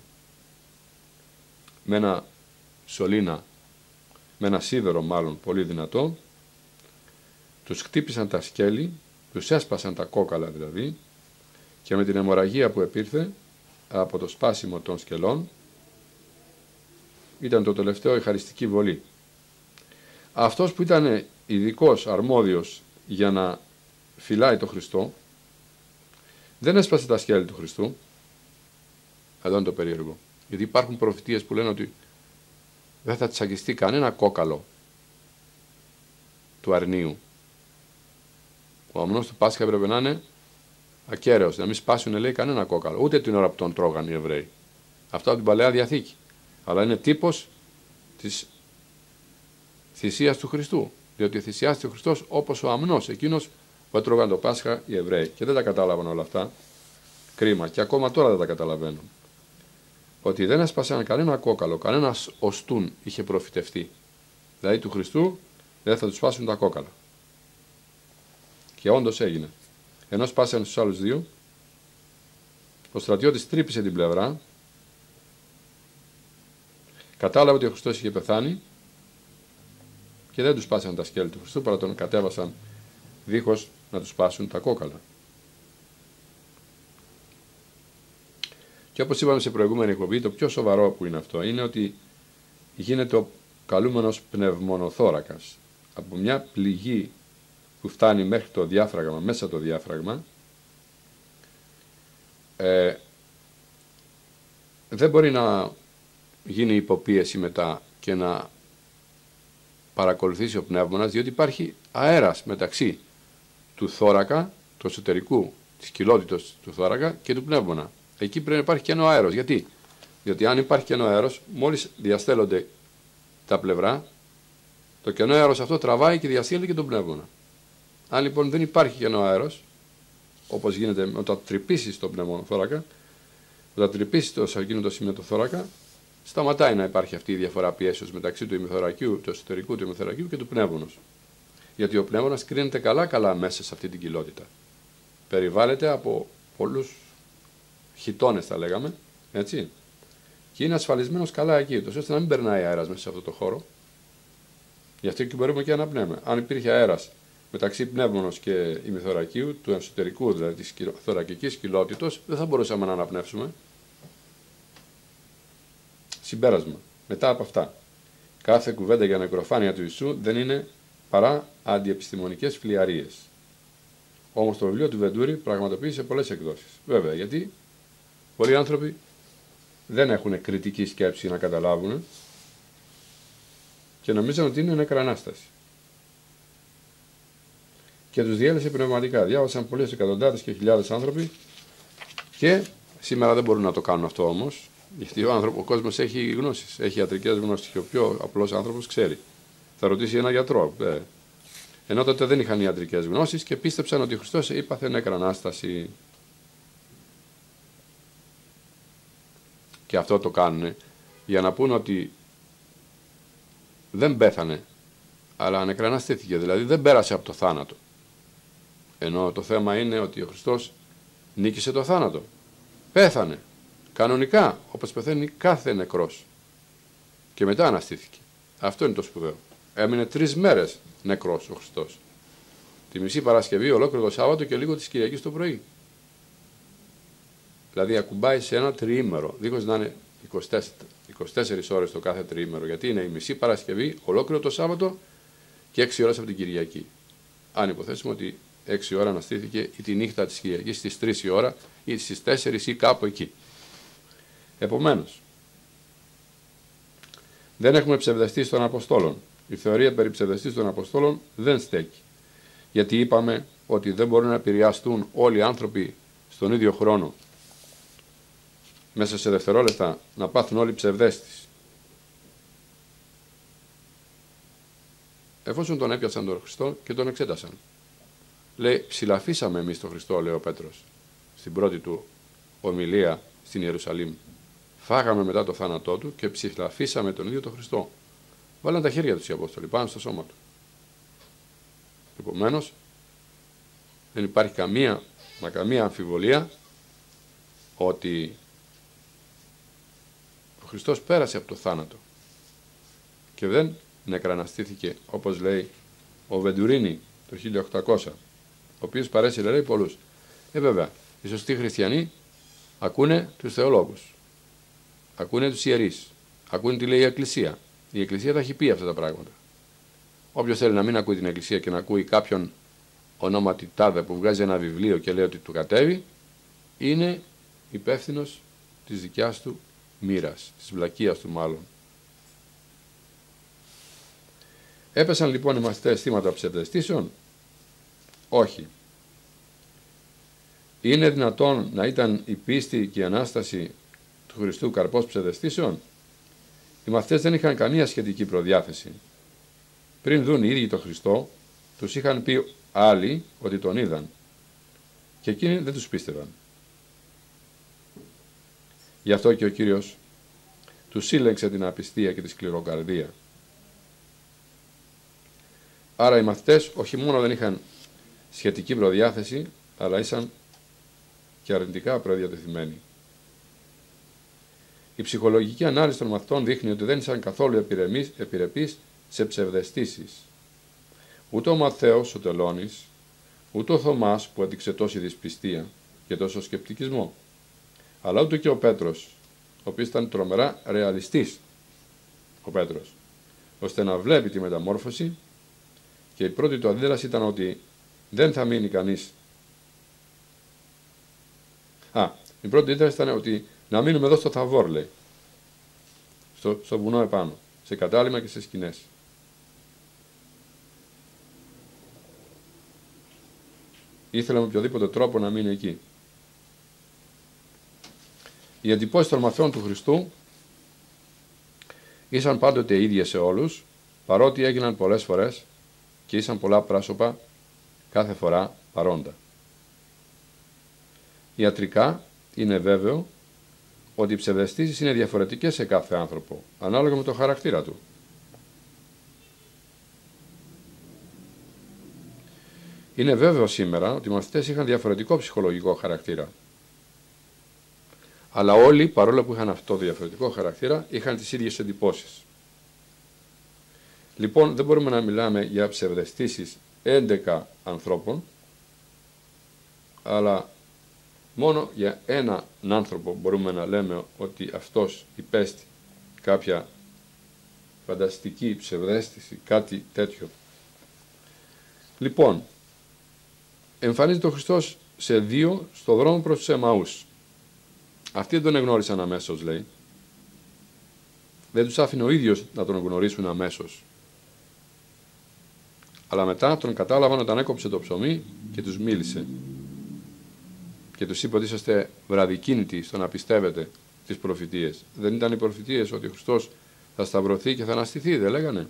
με ένα σωλήνα, με ένα σίδερο μάλλον πολύ δυνατό, τους χτύπησαν τα σκέλη, τους έσπασαν τα κόκαλα δηλαδή, και με την αιμορραγία που επήρθε από το σπάσιμο των σκελών ήταν το τελευταίο η χαριστική βολή. Αυτός που ήταν ειδικός αρμόδιος για να φυλάει το Χριστό δεν έσπασε τα σκέλη του Χριστού. Εδώ είναι το περίεργο, γιατί υπάρχουν προφητείες που λένε ότι δεν θα τσακιστεί κανένα κόκαλο του αρνίου. Ο αμνός του Πάσχα έπρεπε να είναι ακέραιος, να μην σπάσουν, λέει, κανένα κόκαλο, ούτε την ώρα που τον τρώγαν οι Εβραίοι. Αυτό από την Παλαιά Διαθήκη. Αλλά είναι τύπος της θυσίας του Χριστού. Διότι θυσιάστηκε ο Χριστός όπως ο αμνός, εκείνος που έτρωγαν το Πάσχα οι Εβραίοι. Και δεν τα κατάλαβαν όλα αυτά. Κρίμα. Και ακόμα τώρα δεν τα καταλαβαίνουν. Ότι δεν έσπασαν κανένα κόκαλο, κανένα οστούν είχε προφητευτεί. Δηλαδή του Χριστού δεν θα του σπάσουν τα κόκαλα. Και όντως έγινε. Ενώ σπάσαν στους άλλους δύο, ο στρατιώτης τρύπησε την πλευρά, κατάλαβε ότι ο Χριστός είχε πεθάνει και δεν του σπάσαν τα σκέλη του Χριστού, παρά τον κατέβασαν δίχως να του σπάσουν τα κόκαλα. Και όπως είπαμε σε προηγούμενη εκπομπή, το πιο σοβαρό που είναι αυτό είναι ότι γίνεται ο καλούμενος πνευμονοθώρακας. Από μια πληγή που φτάνει μέχρι το διάφραγμα, μέσα το διάφραγμα, ε, δεν μπορεί να γίνει υποπίεση μετά και να παρακολουθήσει ο πνεύμονας, διότι υπάρχει αέρας μεταξύ του θώρακα, του εσωτερικού, της κοιλότητος του θώρακα και του πνεύμονα. Εκεί πρέπει να υπάρχει κενό αέρος. Γιατί? Διότι αν υπάρχει κενό αέρος, μόλις διαστέλλονται τα πλευρά, το κενό αέρος αυτό τραβάει και διαστέλλεται και τον πνεύμονα. Αν λοιπόν δεν υπάρχει κενό αέρος, όπως γίνεται όταν τρυπήσεις το πνευμοθώρακα, όταν τρυπήσεις το, σε εκείνο το σημείο το θώρακα, σταματάει να υπάρχει αυτή η διαφορά πιέσεως μεταξύ του ημιθωρακίου, του εσωτερικού του ημιθωρακίου και του πνεύμονος. Γιατί ο πνεύμονας κρίνεται καλά-καλά μέσα σε αυτή την κοιλότητα. Περιβάλλεται από πολλούς χιτώνες, θα λέγαμε, έτσι. Και είναι ασφαλισμένος καλά εκεί, τόσο ώστε να μην περνάει αέρας μέσα σε αυτό το χώρο. Γι' αυτό και μπορούμε και να αναπνέουμε. Αν υπήρχε αέρας μεταξύ πνεύμονος και ημιθωρακίου, του εσωτερικού δηλαδή της θωρακικής κοιλότητος, δεν θα μπορούσαμε να αναπνεύσουμε. Συμπέρασμα. Μετά από αυτά, κάθε κουβέντα για νεκροφάνεια του Ιησού δεν είναι παρά αντιεπιστημονικές φλιαρίες. Όμως το βιβλίο του Βεντούρη πραγματοποίησε πολλές εκδόσεις. Βέβαια, γιατί πολλοί άνθρωποι δεν έχουν κριτική σκέψη να καταλάβουν και νομίζουν ότι είναι νεκρανάσταση. Και τους διέλυσε πνευματικά. Διάβασαν πολλές εκατοντάδες και χιλιάδες άνθρωποι και σήμερα δεν μπορούν να το κάνουν αυτό όμως. Γιατί ο, άνθρωπο, ο κόσμος έχει γνώσεις, έχει ιατρικές γνώσεις και ο πιο απλός άνθρωπος ξέρει. Θα ρωτήσει ένα γιατρό. Ε. Ενώ τότε δεν είχαν ιατρικές γνώσεις και πίστεψαν ότι ο Χριστός έπαθε νεκρανάσταση. Και αυτό το κάνουν για να πούν ότι δεν πέθανε, αλλά νεκραναστήθηκε, δηλαδή δεν πέρασε από το θάνατο. Ενώ το θέμα είναι ότι ο Χριστός νίκησε το θάνατο. Πέθανε. Κανονικά, όπως πεθαίνει κάθε νεκρός. Και μετά αναστήθηκε. Αυτό είναι το σπουδαίο. Έμεινε τρεις μέρες νεκρός ο Χριστός. Τη μισή Παρασκευή, ολόκληρο το Σάββατο και λίγο της Κυριακής το πρωί. Δηλαδή ακουμπάει σε ένα τριήμερο, δίχως να είναι είκοσι τέσσερις ώρες το κάθε τριήμερο, γιατί είναι η μισή Παρασκευή, ολόκληρο το Σάββατο και έξι ώρες από την Κυριακή. Αν υποθέσουμε ότι έξι ώρα αναστήθηκε ή τη νύχτα της Κυριακής στις τρεις η ώρα ή στις τέσσερις ή κάπου εκεί. Επομένως, δεν έχουμε ψευδεστήσει των Αποστόλων. Η θεωρία περί ψευδεστήσεως των Αποστόλων δεν στέκει. Γιατί είπαμε ότι δεν μπορούν να επηρεαστούν όλοι οι άνθρωποι στον ίδιο χρόνο, μέσα σε δευτερόλεπτα, να πάθουν όλοι ψευδαίσθηση. Εφόσον τον έπιασαν τον Χριστό και τον εξέτασαν. Λέει, ψηλαφίσαμε εμείς τον Χριστό, λέει ο Πέτρος, στην πρώτη του ομιλία στην Ιερουσαλήμ. Φάγαμε μετά το θάνατό του και ψηλαφίσαμε τον ίδιο τον Χριστό. Βάλαν τα χέρια τους οι Απόστολοι πάνω στο σώμα του. Επομένως, δεν υπάρχει καμία, μα καμία αμφιβολία ότι ο Χριστός πέρασε από το θάνατο και δεν νεκραναστήθηκε, όπως λέει ο Βεντουρίνη το χίλια οκτακόσια, ο οποίος παρέσυρε, λέει, πολλούς. Ε, βέβαια, οι σωστοί χριστιανοί ακούνε τους θεολόγους, ακούνε τους ιερείς, ακούνε τι λέει η Εκκλησία. Η Εκκλησία τα έχει πει αυτά τα πράγματα. Όποιος θέλει να μην ακούει την Εκκλησία και να ακούει κάποιον ονόματι τάδε που βγάζει ένα βιβλίο και λέει ότι του κατέβει, είναι υπεύθυνος της δικιάς του μοίρας, της βλακείας του μάλλον. Έπεσαν λοιπόν οι μαθητές θύματα ψευδαισθήσεων? Όχι. Είναι δυνατόν να ήταν η πίστη και η Ανάσταση του Χριστού καρπός ψευδαισθήσεων? Οι μαθητές δεν είχαν καμία σχετική προδιάθεση. Πριν δουν οι ίδιοι τον Χριστό, τους είχαν πει άλλοι ότι τον είδαν και εκείνοι δεν τους πίστευαν. Γι' αυτό και ο Κύριος τους σύλλεξε την απιστία και τη σκληροκαρδία. Άρα οι μαθητές όχι μόνο δεν είχαν σχετική προδιάθεση, αλλά ήσαν και αρνητικά προδιατεθειμένοι. Η ψυχολογική ανάλυση των μαθητών δείχνει ότι δεν ήσαν καθόλου επιρρεπείς σε ψευδαισθήσεις. Ούτε ο Ματθαίος ο τελώνης, ούτε ο Θωμάς που έδειξε τόση δυσπιστία και τόσο σκεπτικισμό, αλλά ούτε και ο Πέτρος, ο οποίος ήταν τρομερά ρεαλιστής, ο Πέτρος, ώστε να βλέπει τη μεταμόρφωση, και η πρώτη του αντίδραση ήταν ότι δεν θα μείνει κανείς. Α, η πρώτη αντίδραση ήταν ότι να μείνουμε εδώ στο Θαβόρ, λέει, στο, στο βουνό επάνω, σε κατάλημα και σε σκηνές. Ήθελε με οποιοδήποτε τρόπο να μείνει εκεί. Οι εντυπώσεις των μαθαίων του Χριστού ήσαν πάντοτε ίδιες σε όλους, παρότι έγιναν πολλές φορές και ήσαν πολλά πράσωπα κάθε φορά παρόντα. Ιατρικά είναι βέβαιο ότι οι ψευδαισθήσεις είναι διαφορετικές σε κάθε άνθρωπο, ανάλογα με το χαρακτήρα του. Είναι βέβαιο σήμερα ότι οι μαθητές είχαν διαφορετικό ψυχολογικό χαρακτήρα. Αλλά όλοι, παρόλο που είχαν αυτό το διαφορετικό χαρακτήρα, είχαν τις ίδιες εντυπώσεις. Λοιπόν, δεν μπορούμε να μιλάμε για ψευδαισθήσεις έντεκα ανθρώπων, αλλά μόνο για έναν άνθρωπο μπορούμε να λέμε ότι αυτός υπέστη κάποια φανταστική ψευδαίσθηση, κάτι τέτοιο. Λοιπόν, εμφανίζεται ο Χριστός σε δύο στο δρόμο προς τους Εμαούς. Αυτοί δεν τον εγνώρισαν αμέσως, λέει. Δεν τους άφηνε ο ίδιος να τον γνωρίσουν αμέσως. Αλλά μετά τον κατάλαβαν όταν έκοψε το ψωμί και τους μίλησε. Και τους είπε ότι είσαστε βραδικίνητοι στο να πιστεύετε τις προφητείες. Δεν ήταν οι προφητείες ότι ο Χριστός θα σταυρωθεί και θα αναστηθεί, δεν λέγανε?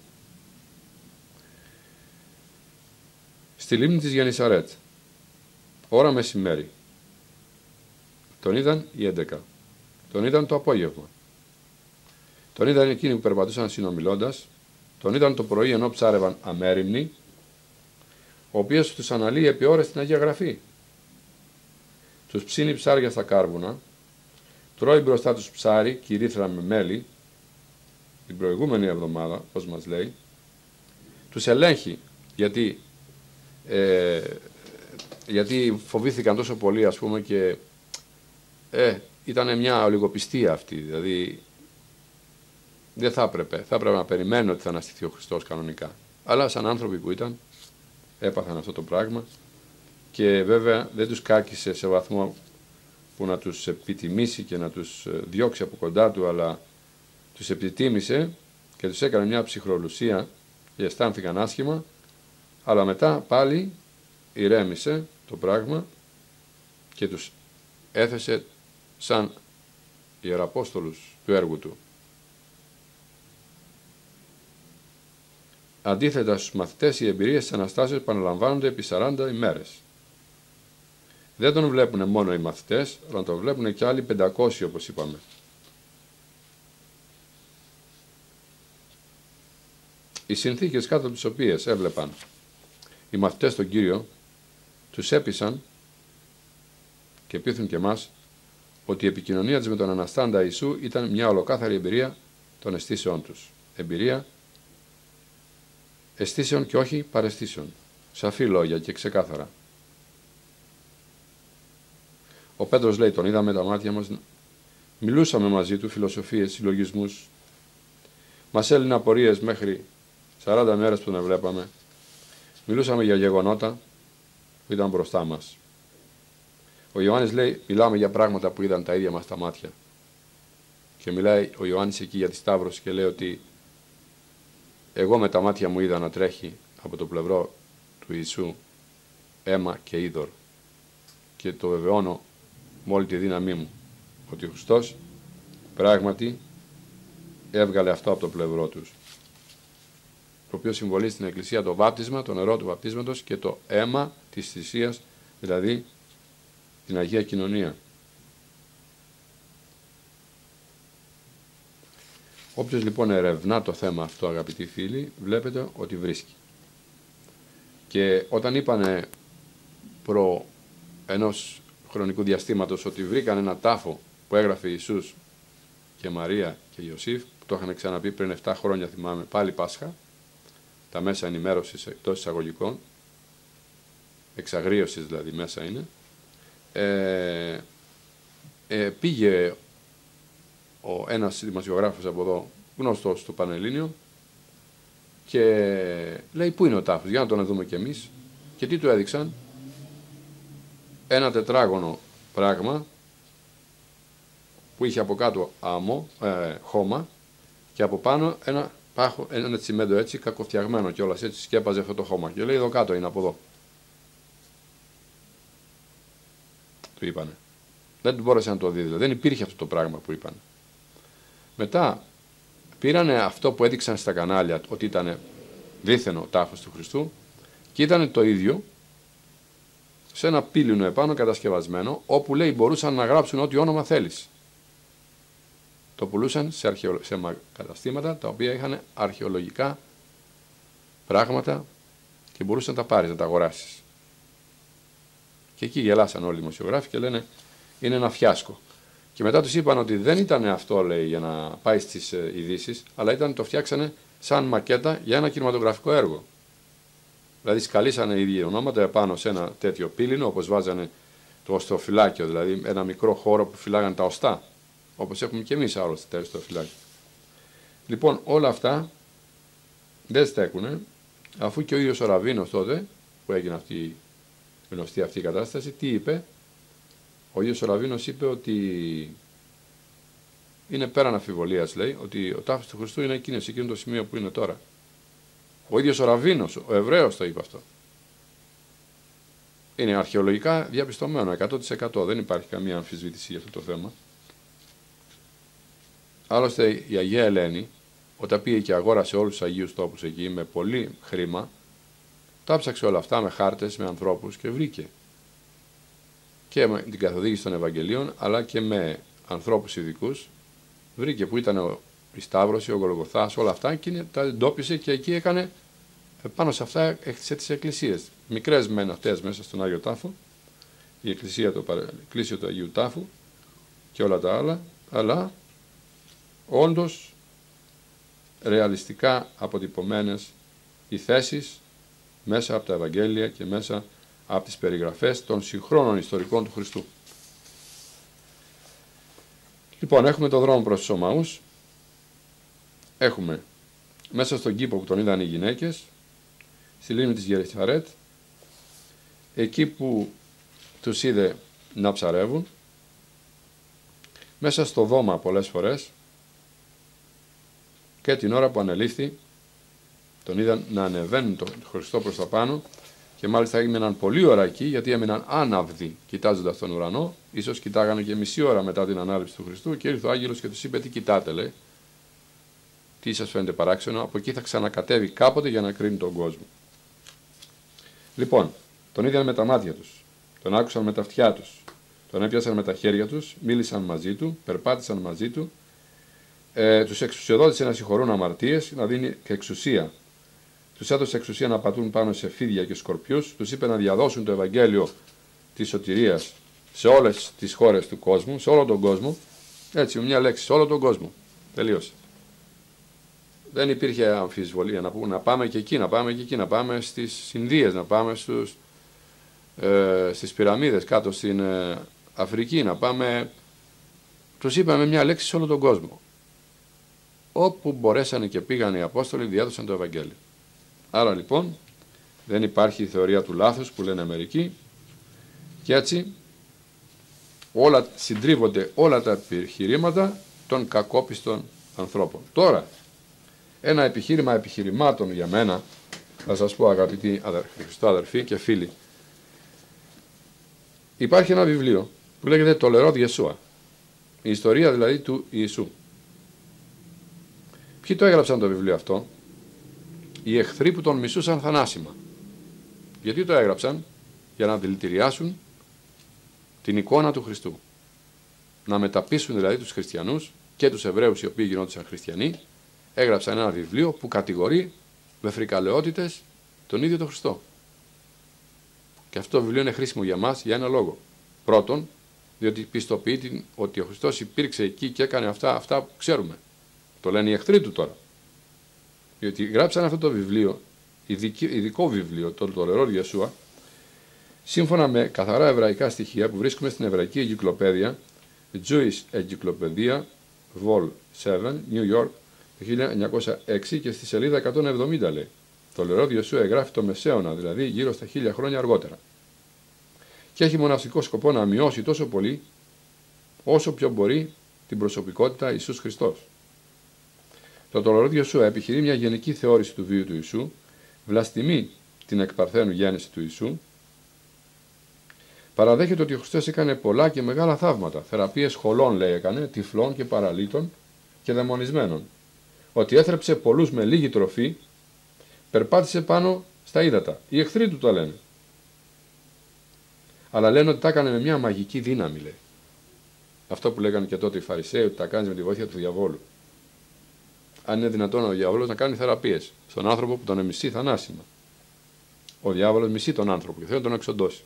Στη λίμνη της Γεννησαρέτ, ώρα μεσημέρι, τον είδαν οι έντεκα. Τον είδαν το απόγευμα. Τον είδαν εκείνοι που περπατούσαν συνομιλώντας. Τον είδαν το πρωί ενώ ψάρευαν αμέριμνοι, ο οποίος τους αναλύει επί ώρες στην Αγία Γραφή. Τους ψήνει ψάρια στα κάρβουνα, τρώει μπροστά τους ψάρι, κυρίθρα με μέλι, την προηγούμενη εβδομάδα, όπως μας λέει, τους ελέγχει Γιατί, ε, γιατί φοβήθηκαν τόσο πολύ, ας πούμε, και ε, ήταν μια ολιγοπιστία αυτή. Δηλαδή, δεν θα έπρεπε. Θα έπρεπε να περιμένουν ότι θα αναστηθεί ο Χριστός κανονικά. Αλλά σαν άνθρωποι που ήταν, έπαθαν αυτό το πράγμα και βέβαια δεν τους κάκησε σε βαθμό που να τους επιτιμήσει και να τους διώξει από κοντά του, αλλά τους επιτίμησε και τους έκανε μια ψυχρολουσία και αισθάνθηκαν άσχημα, αλλά μετά πάλι ηρέμησε το πράγμα και τους έθεσε σαν ιεραπόστολους του έργου του. Αντίθετα στους μαθητές, οι εμπειρίες της Αναστάσεως επαναλαμβάνονται επί σαράντα ημέρες. Δεν τον βλέπουν μόνο οι μαθητές, αλλά τον βλέπουν και άλλοι πεντακόσιοι, όπως είπαμε. Οι συνθήκες κάτω από τις οποίες έβλεπαν οι μαθητές τον Κύριο τους έπεισαν και πείθουν και εμάς ότι η επικοινωνία της με τον Αναστάντα Ιησού ήταν μια ολοκάθαρη εμπειρία των αισθήσεών τους. Εμπειρία αισθήσεων και όχι παραισθήσεων. Σαφή λόγια και ξεκάθαρα. Ο Πέτρος λέει, τον είδαμε με τα μάτια μας, μιλούσαμε μαζί του, φιλοσοφίες, συλλογισμούς. Μας έλυνε απορίες μέχρι σαράντα μέρες που τον βλέπαμε. Μιλούσαμε για γεγονότα που ήταν μπροστά μας. Ο Ιωάννης λέει, μιλάμε για πράγματα που είδαν τα ίδια μας τα μάτια. Και μιλάει ο Ιωάννης εκεί για τη Σταύρωση και λέει ότι εγώ με τα μάτια μου είδα να τρέχει από το πλευρό του Ιησού αίμα και είδωρ. Και το βεβαιώνω με όλη τη δύναμή μου ότι ο Χριστός πράγματι έβγαλε αυτό από το πλευρό τους, το οποίο συμβολίζει στην Εκκλησία το βάπτισμα, το νερό του βαπτίσματος και το αίμα της θυσίας, δηλαδή την Αγία Κοινωνία. Όποιος λοιπόν ερευνά το θέμα αυτό, αγαπητοί φίλοι, βλέπετε ότι βρίσκει. Και όταν είπανε προ ενός χρονικού διαστήματος ότι βρήκαν ένα τάφο που έγραφε Ιησούς και Μαρία και Ιωσήφ, που το είχαν ξαναπεί πριν επτά χρόνια, θυμάμαι, πάλι Πάσχα, τα μέσα ενημέρωσης εκτός εισαγωγικών, εξαγρίωσης δηλαδή μέσα είναι, ε, ε, πήγε ο ένας δημοσιογράφος από εδώ, γνωστός στο Πανελλήνιο, και λέει, πού είναι ο τάφος, για να τον δούμε κι εμείς. Και τι του έδειξαν? Ένα τετράγωνο πράγμα που είχε από κάτω άμμο, ε, χώμα, και από πάνω ένα πάχο, ένα τσιμέντο έτσι κακοφτιαγμένο κιόλας, έτσι σκέπαζε αυτό το χώμα. Και λέει, εδώ κάτω είναι, από εδώ. Του είπανε. Δεν του μπόρεσε να το δει, δηλαδή. Δεν υπήρχε αυτό το πράγμα που είπανε. Μετά πήρανε αυτό που έδειξαν στα κανάλια ότι ήταν δίθεν ο τάφος του Χριστού και ήταν το ίδιο σε ένα πύληνο επάνω κατασκευασμένο, όπου λέει μπορούσαν να γράψουν ό,τι όνομα θέλεις. Το πουλούσαν σε, αρχαιο... σε καταστήματα τα οποία είχαν αρχαιολογικά πράγματα και μπορούσαν να τα πάρεις, να τα αγοράσεις. Και εκεί γελάσαν όλοι οι δημοσιογράφοι και λένε είναι ένα φιάσκο. Και μετά τους είπαν ότι δεν ήταν αυτό, λέει, για να πάει στις ειδήσεις, αλλά ήταν, το φτιάξανε σαν μακέτα για ένα κινηματογραφικό έργο. Δηλαδή σκαλίσανε οι ίδιοι ονόματα επάνω σε ένα τέτοιο πύληνο, όπως βάζανε το οστροφυλάκιο, δηλαδή ένα μικρό χώρο που φυλάγανε τα οστά, όπως έχουμε και εμείς άλλωστε τα οστροφυλάκια. Λοιπόν, όλα αυτά δεν στέκουνε, αφού και ο ίδιος ο Ραβίνος τότε, που έγινε αυτή η γνωστή αυτή η κατάσταση, τι είπε? Ο ίδιος ο Ραβίνος είπε ότι είναι πέραν αμφιβολίας, λέει, ότι ο τάφος του Χριστού είναι εκείνο, σε εκείνο το σημείο που είναι τώρα. Ο ίδιος ο Ραβίνος, ο Εβραίος, το είπε αυτό. Είναι αρχαιολογικά διαπιστωμένο, εκατό τοις εκατό, δεν υπάρχει καμία αμφισβήτηση για αυτό το θέμα. Άλλωστε η Αγία Ελένη, όταν πήγε και αγόρασε όλους τους Αγίους τόπους εκεί με πολύ χρήμα, τα ψάξε όλα αυτά με χάρτες, με ανθρώπους και βρήκε. Και με την καθοδήγηση των Ευαγγελίων, αλλά και με ανθρώπους ειδικούς, βρήκε που ήταν η Σταύρωση, ο Γολγοθάς, όλα αυτά, και τα εντόπισε και εκεί έκανε, πάνω σε αυτά έκτισε τις εκκλησίες. Μικρές μεν αυτές μέσα στον Άγιο Τάφο, η εκκλησία, το εκκλήσιο του Αγίου Τάφου και όλα τα άλλα, αλλά όντως ρεαλιστικά αποτυπωμένες οι θέσεις μέσα από τα Ευαγγέλια και μέσα από τις περιγραφές των συγχρόνων ιστορικών του Χριστού. Λοιπόν, έχουμε το δρόμο προς τους Ομαούς, έχουμε μέσα στον κήπο που τον είδαν οι γυναίκες, στη λίμνη της Γενεσαρέτ, εκεί που τους είδε να ψαρεύουν, μέσα στο δώμα πολλές φορές, και την ώρα που ανελήφθη τον είδαν να ανεβαίνουν τον Χριστό προς τα πάνω, και μάλιστα έμειναν πολλή ώρα εκεί, γιατί έμειναν άναυδοι κοιτάζοντας τον ουρανό. Ίσως κοιτάγανε και μισή ώρα μετά την ανάληψη του Χριστού, και ήρθε ο άγγελος και τους είπε: τι κοιτάτε, λέει, τι σας φαίνεται παράξενο, από εκεί θα ξανακατέβει κάποτε για να κρίνει τον κόσμο. Λοιπόν, τον είδαν με τα μάτια τους, τον άκουσαν με τα αυτιά τους, τον έπιασαν με τα χέρια τους, μίλησαν μαζί του, περπάτησαν μαζί του, ε, τους εξουσιοδότησε να συγχωρούν αμαρτίες, να δίνει και εξουσία. Τους έδωσε εξουσία να πατούν πάνω σε φίδια και σκορπιούς, τους είπε να διαδώσουν το Ευαγγέλιο της σωτηρίας σε όλες τις χώρες του κόσμου, σε όλο τον κόσμο, έτσι, μια λέξη, σε όλο τον κόσμο. Τελείωσε. Δεν υπήρχε αμφισβολία να, πούμε, να πάμε και εκεί, να πάμε και εκεί, να πάμε στις Ινδίες, να πάμε στους, ε, στις πυραμίδες κάτω στην ε, Αφρική, να πάμε. Τους είπαμε μια λέξη σε όλο τον κόσμο. Όπου μπορέσανε και πήγαν οι Απόστολοι, διέδωσαν το Ευαγγέλιο. Άρα λοιπόν δεν υπάρχει η θεωρία του λάθους που λένε μερικοί, και έτσι όλα, συντρίβονται όλα τα επιχειρήματα των κακόπιστων ανθρώπων. Τώρα, ένα επιχείρημα επιχειρημάτων για μένα, θα σας πω, αγαπητοί Χριστό αδερφοί και φίλοι. Υπάρχει ένα βιβλίο που λέγεται «Το Λερόντ Ιεσούα», η ιστορία δηλαδή του Ιησού. Ποιοι το έγραψαν το βιβλίο αυτό? Οι εχθροί που τον μισούσαν θανάσιμα. Γιατί το έγραψαν? Για να δηλητηριάσουν την εικόνα του Χριστού. Να μεταπίσουν δηλαδή τους χριστιανούς και τους Εβραίους οι οποίοι γινόντουσαν χριστιανοί. Έγραψαν ένα βιβλίο που κατηγορεί με φρικαλαιότητες τον ίδιο τον Χριστό. Και αυτό το βιβλίο είναι χρήσιμο για μας για ένα λόγο. Πρώτον, διότι πιστοποιεί ότι ο Χριστός υπήρξε εκεί και έκανε αυτά, αυτά που ξέρουμε. Το λένε οι εχθροί του τώρα. Διότι γράψαν αυτό το βιβλίο, ειδικό βιβλίο, το Λερόντ Ιεσούα, σύμφωνα με καθαρά εβραϊκά στοιχεία που βρίσκουμε στην εβραϊκή εγκυκλοπαίδεια, Jewish Encyclopedia, Vol επτά, New York, το χίλια εννιακόσια έξι, και στη σελίδα εκατόν εβδομήντα λέει. Το Λερόντ Ιεσούα εγγράφει το Μεσαίωνα, δηλαδή γύρω στα χίλια χρόνια αργότερα. Και έχει μοναστικό σκοπό να μειώσει τόσο πολύ, όσο πιο μπορεί, την προσωπικότητα Ιησούς Χριστός. Το Λερόντ Ιεσούα επιχειρεί μια γενική θεώρηση του βίου του Ιησού, βλαστημεί την εκ παρθένου γέννηση του Ιησού, παραδέχεται ότι ο Χριστός έκανε πολλά και μεγάλα θαύματα, θεραπείες χολών λέει έκανε, τυφλών και παραλύτων και δαιμονισμένων, ότι έθρεψε πολλούς με λίγη τροφή, περπάτησε πάνω στα ύδατα. Οι εχθροί του το λένε. Αλλά λένε ότι τα έκανε με μια μαγική δύναμη, λέει. Αυτό που λέγανε και τότε οι Φαρισαίοι, ότι τα κάνει με τη βοήθεια του διαβόλου. Αν είναι δυνατόν ο διάβολος να κάνει θεραπείες στον άνθρωπο που τον εμισεί θανάσιμα. Ο διάβολος μισεί τον άνθρωπο και θέλει να τον εξοντώσει.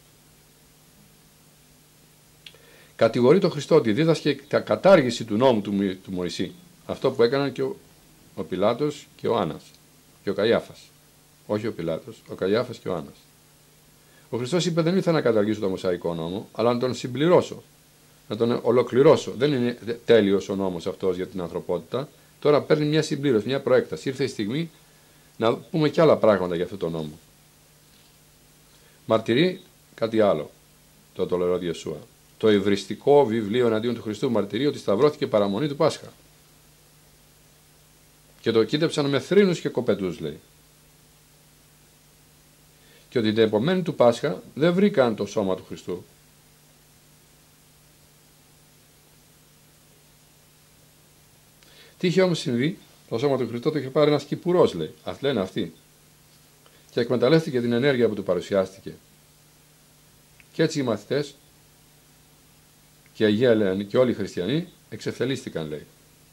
Κατηγορεί τον Χριστό ότι δίδασκε τα κατάργηση του νόμου του, του Μωυσή. Αυτό που έκαναν και ο, ο Πιλάτος και ο Άννας και ο Καϊάφας. Όχι ο Πιλάτος, ο Καϊάφας και ο Άννας. Ο Χριστός είπε: δεν ήρθα να καταργήσω το Μωσαϊκό νόμο, αλλά να τον συμπληρώσω, να τον ολοκληρώσω. Δεν είναι τέλειος ο νόμος αυτός για την ανθρωπότητα. Τώρα παίρνει μια συμπλήρωση, μια προέκταση. Ήρθε η στιγμή να πούμε και άλλα πράγματα για αυτό το νόμο. Μαρτυρεί κάτι άλλο το το Λερόντ Ιεσούα. Το υβριστικό βιβλίο εναντίον του Χριστού μαρτυρεί ότι σταυρώθηκε παραμονή του Πάσχα. Και το κοίτεψαν με θρήνους και κοπετούς, λέει. Και ότι την επομένη του Πάσχα δεν βρήκαν το σώμα του Χριστού. Τι είχε όμως συμβεί? Το σώμα του Χριστού το είχε πάρει ένας κυπουρός, λέει. Ας λένε αυτοί. Και εκμεταλλεύτηκε την ενέργεια που του παρουσιάστηκε. Και έτσι οι μαθητές και η Αγία Ελένη και όλοι οι χριστιανοί εξευθελίστηκαν, λέει.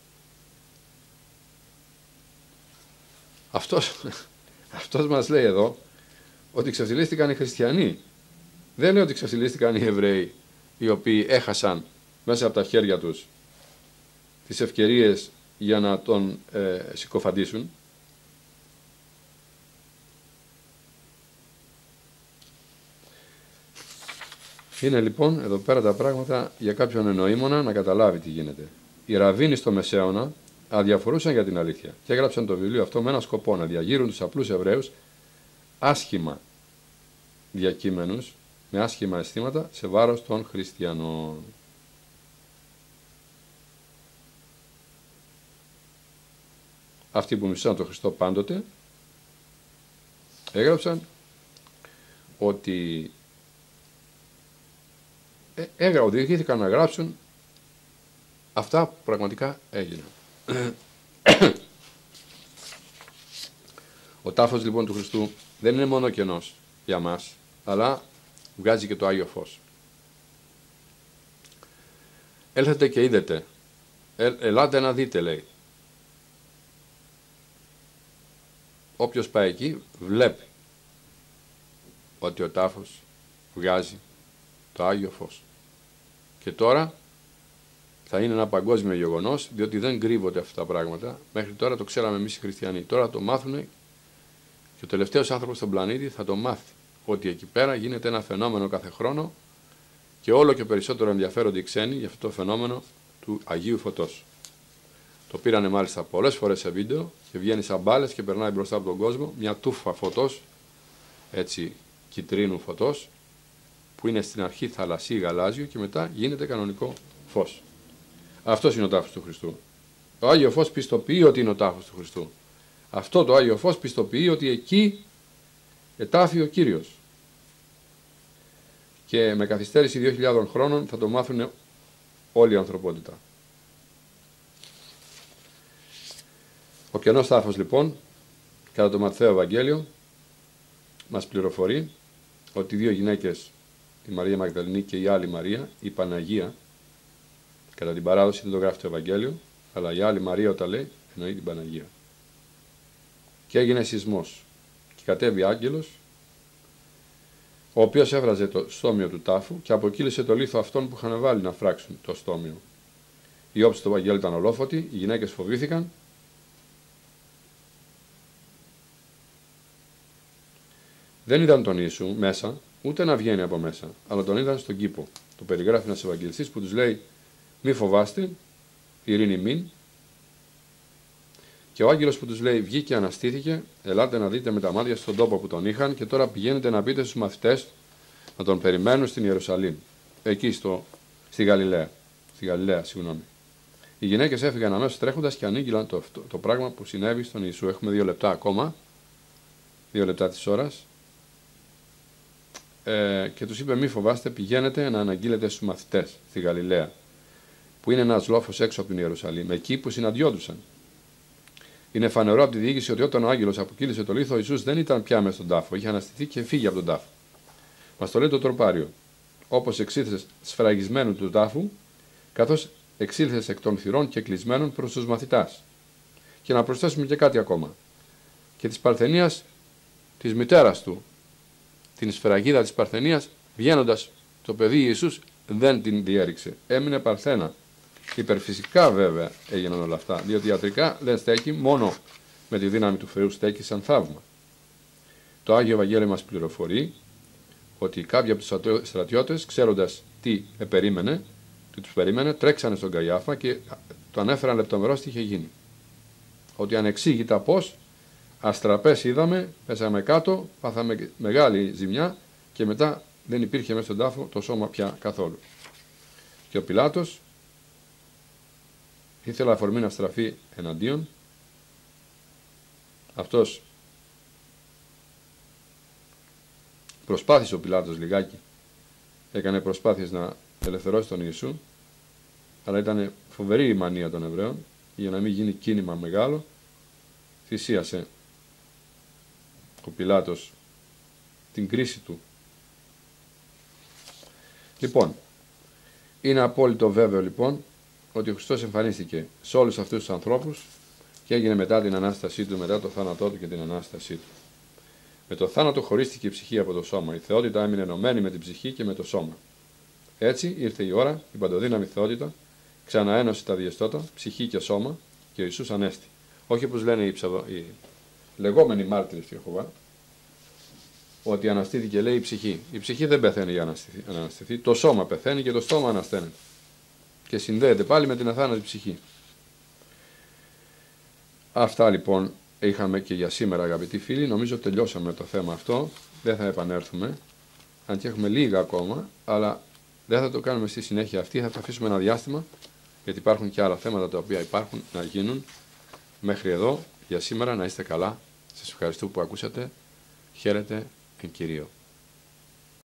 Αυτός, αυτός μας λέει εδώ ότι εξευθυλίστηκαν οι χριστιανοί. Δεν λέει ότι εξευθυλίστηκαν οι Εβραίοι, οι οποίοι έχασαν μέσα από τα χέρια τους τις ευκαιρίες για να τον ε, συκοφαντήσουν. Είναι λοιπόν εδώ πέρα τα πράγματα για κάποιον εννοήμονα να καταλάβει τι γίνεται. Οι ραβίνοι στο Μεσαίωνα αδιαφορούσαν για την αλήθεια και έγραψαν το βιβλίο αυτό με ένα σκοπό να διαγείρουν τους απλούς Εβραίους άσχημα διακείμενους, με άσχημα αισθήματα σε βάρος των χριστιανών. Αυτοί που μισούσαν τον Χριστό πάντοτε έγραψαν ότι έγρα, οδηγήθηκαν να γράψουν αυτά που πραγματικά έγιναν. Ο τάφος λοιπόν του Χριστού δεν είναι μόνο κενός για μας, αλλά βγάζει και το Άγιο Φως. Έλθετε και είδετε, ε, ελάτε να δείτε, λέει. Όποιος πάει εκεί βλέπει ότι ο τάφος βγάζει το Άγιο Φως. Και τώρα θα είναι ένα παγκόσμιο γεγονός, διότι δεν κρύβονται αυτά τα πράγματα. Μέχρι τώρα το ξέραμε εμείς οι χριστιανοί. Τώρα το μάθουν και ο τελευταίος άνθρωπος στον πλανήτη θα το μάθει. Ότι εκεί πέρα γίνεται ένα φαινόμενο κάθε χρόνο και όλο και περισσότερο ενδιαφέρονται οι ξένοι για αυτό το φαινόμενο του Αγίου Φωτός. Το πήρανε μάλιστα πολλές φορές σε βίντεο και βγαίνει σαν μπάλες και περνάει μπροστά από τον κόσμο μια τούφα φωτός, έτσι κιτρίνου φωτός, που είναι στην αρχή θαλασσί γαλάζιο και μετά γίνεται κανονικό φως. Αυτός είναι ο τάφος του Χριστού. Το Άγιο Φως πιστοποιεί ότι είναι ο τάφος του Χριστού. Αυτό το Άγιο Φως πιστοποιεί ότι εκεί ετάφη ο Κύριος. Και με καθυστέρηση δύο χιλιάδων χρόνων θα το μάθουν όλη η ανθρωπότητα. Ο κενός τάφος λοιπόν, κατά το Ματθαίο Ευαγγέλιο, μας πληροφορεί ότι δύο γυναίκες, η Μαρία Μαγδαληνή και η άλλη Μαρία, η Παναγία, κατά την παράδοση δεν το γράφει το Ευαγγέλιο, αλλά η άλλη Μαρία όταν λέει εννοεί την Παναγία. Και έγινε σεισμός και κατέβη άγγελος, ο οποίος έβραζε το στόμιο του τάφου και αποκύλησε το λίθο αυτών που είχαν βάλει να φράξουν το στόμιο. Η όψη του Ευαγγέλιου ήταν ολόφωτη, οι γυναίκες φοβήθηκαν. Δεν είδαν τον Ιησού μέσα, ούτε να βγαίνει από μέσα, αλλά τον είδαν στον κήπο. Το περιγράφει ένας Ευαγγελιστής που τους λέει μη φοβάστε, ειρήνη μην. Και ο άγγελος που τους λέει βγήκε, αναστήθηκε, ελάτε να δείτε με τα μάτια στον τόπο που τον είχαν και τώρα πηγαίνετε να πείτε στους μαθητές να τον περιμένουν στην Ιερουσαλήμ, εκεί στο, στη Γαλιλαία, στη Γαλιλαία, συγγνώμη. Οι γυναίκες έφυγαν αμέσως τρέχοντας και ανήγγυλαν το, το, το πράγμα που συνέβη στον Ιησού. Έχουμε δύο λεπτά ακόμα, δύο λεπτά της ώρας. Ε, και τους είπε μη φοβάστε, πηγαίνετε να αναγγείλετε στους μαθητές στη Γαλιλαία, που είναι ένας λόφος έξω από την Ιερουσαλήμ, εκεί που συναντιόντουσαν. Είναι φανερό από τη διοίκηση ότι όταν ο άγγελος αποκύλησε το λίθο, ο Ιησούς δεν ήταν πια μες στον τάφο, είχε αναστηθεί και φύγει από τον τάφο. Μας το λέει το τροπάριο. Όπως εξήλθε σφραγισμένου του τάφου, καθώς εξήλθε εκ των θυρών και κλεισμένων προς τους μαθητάς. Και να προσθέσουμε και κάτι ακόμα. Και της Παρθενίας, της μητέρας του, την σφραγίδα της Παρθενίας, βγαίνοντας το παιδί Ιησούς δεν την διέριξε. Έμεινε Παρθένα. Υπερφυσικά βέβαια έγιναν όλα αυτά, διότι ιατρικά δεν στέκει, μόνο με τη δύναμη του Θεού στέκει σαν θαύμα. Το Άγιο Ευαγγέλιο μας πληροφορεί ότι κάποιοι από τους στρατιώτες, ξέροντας τι επερίμενε, τι τους περίμενε, τρέξανε στον Καϊάφα και το ανέφεραν λεπτομερώς τι είχε γίνει. Ότι ανεξήγητα πώς, αστραπές είδαμε, πέσαμε κάτω, πάθαμε μεγάλη ζημιά και μετά δεν υπήρχε μέσα στον τάφο το σώμα πια καθόλου. Και ο Πιλάτος ήθελε αφορμή να στραφεί εναντίον. Αυτός προσπάθησε ο Πιλάτος λιγάκι, έκανε προσπάθειες να ελευθερώσει τον Ιησού, αλλά ήταν φοβερή η μανία των Εβραίων, για να μην γίνει κίνημα μεγάλο, θυσίασε ο Πιλάτος την κρίση του. Λοιπόν, είναι απόλυτο βέβαιο λοιπόν ότι ο Χριστός εμφανίστηκε σε όλους αυτούς τους ανθρώπους και έγινε μετά την Ανάστασή του, μετά το θάνατό του και την Ανάστασή του. Με το θάνατο χωρίστηκε η ψυχή από το σώμα. Η θεότητα έμεινε ενωμένη με την ψυχή και με το σώμα. Έτσι ήρθε η ώρα, η παντοδύναμη θεότητα ξαναένωσε τα διεστώτα, ψυχή και σώμα, και ο Ιησούς Ανέστη. Όχι όπως λένε οι, ψευδο... οι λεγόμενοι μάρτυρες του Ιεχωβά, ότι αναστήθηκε, λέει, η ψυχή. Η ψυχή δεν πεθαίνει για να αναστηθεί. Το σώμα πεθαίνει και το στόμα ανασταίνεται. Και συνδέεται πάλι με την αθάνατη ψυχή. Αυτά λοιπόν είχαμε και για σήμερα, αγαπητοί φίλοι. Νομίζω τελειώσαμε το θέμα αυτό. Δεν θα επανέλθουμε. Αν και έχουμε λίγα ακόμα, αλλά δεν θα το κάνουμε στη συνέχεια αυτή. Θα το αφήσουμε ένα διάστημα, γιατί υπάρχουν και άλλα θέματα τα οποία υπάρχουν να γίνουν. Μέχρι εδώ, για σήμερα, να είστε καλά. Σας ευχαριστώ που ακούσατε. Χαίρετε εν Κυρίω.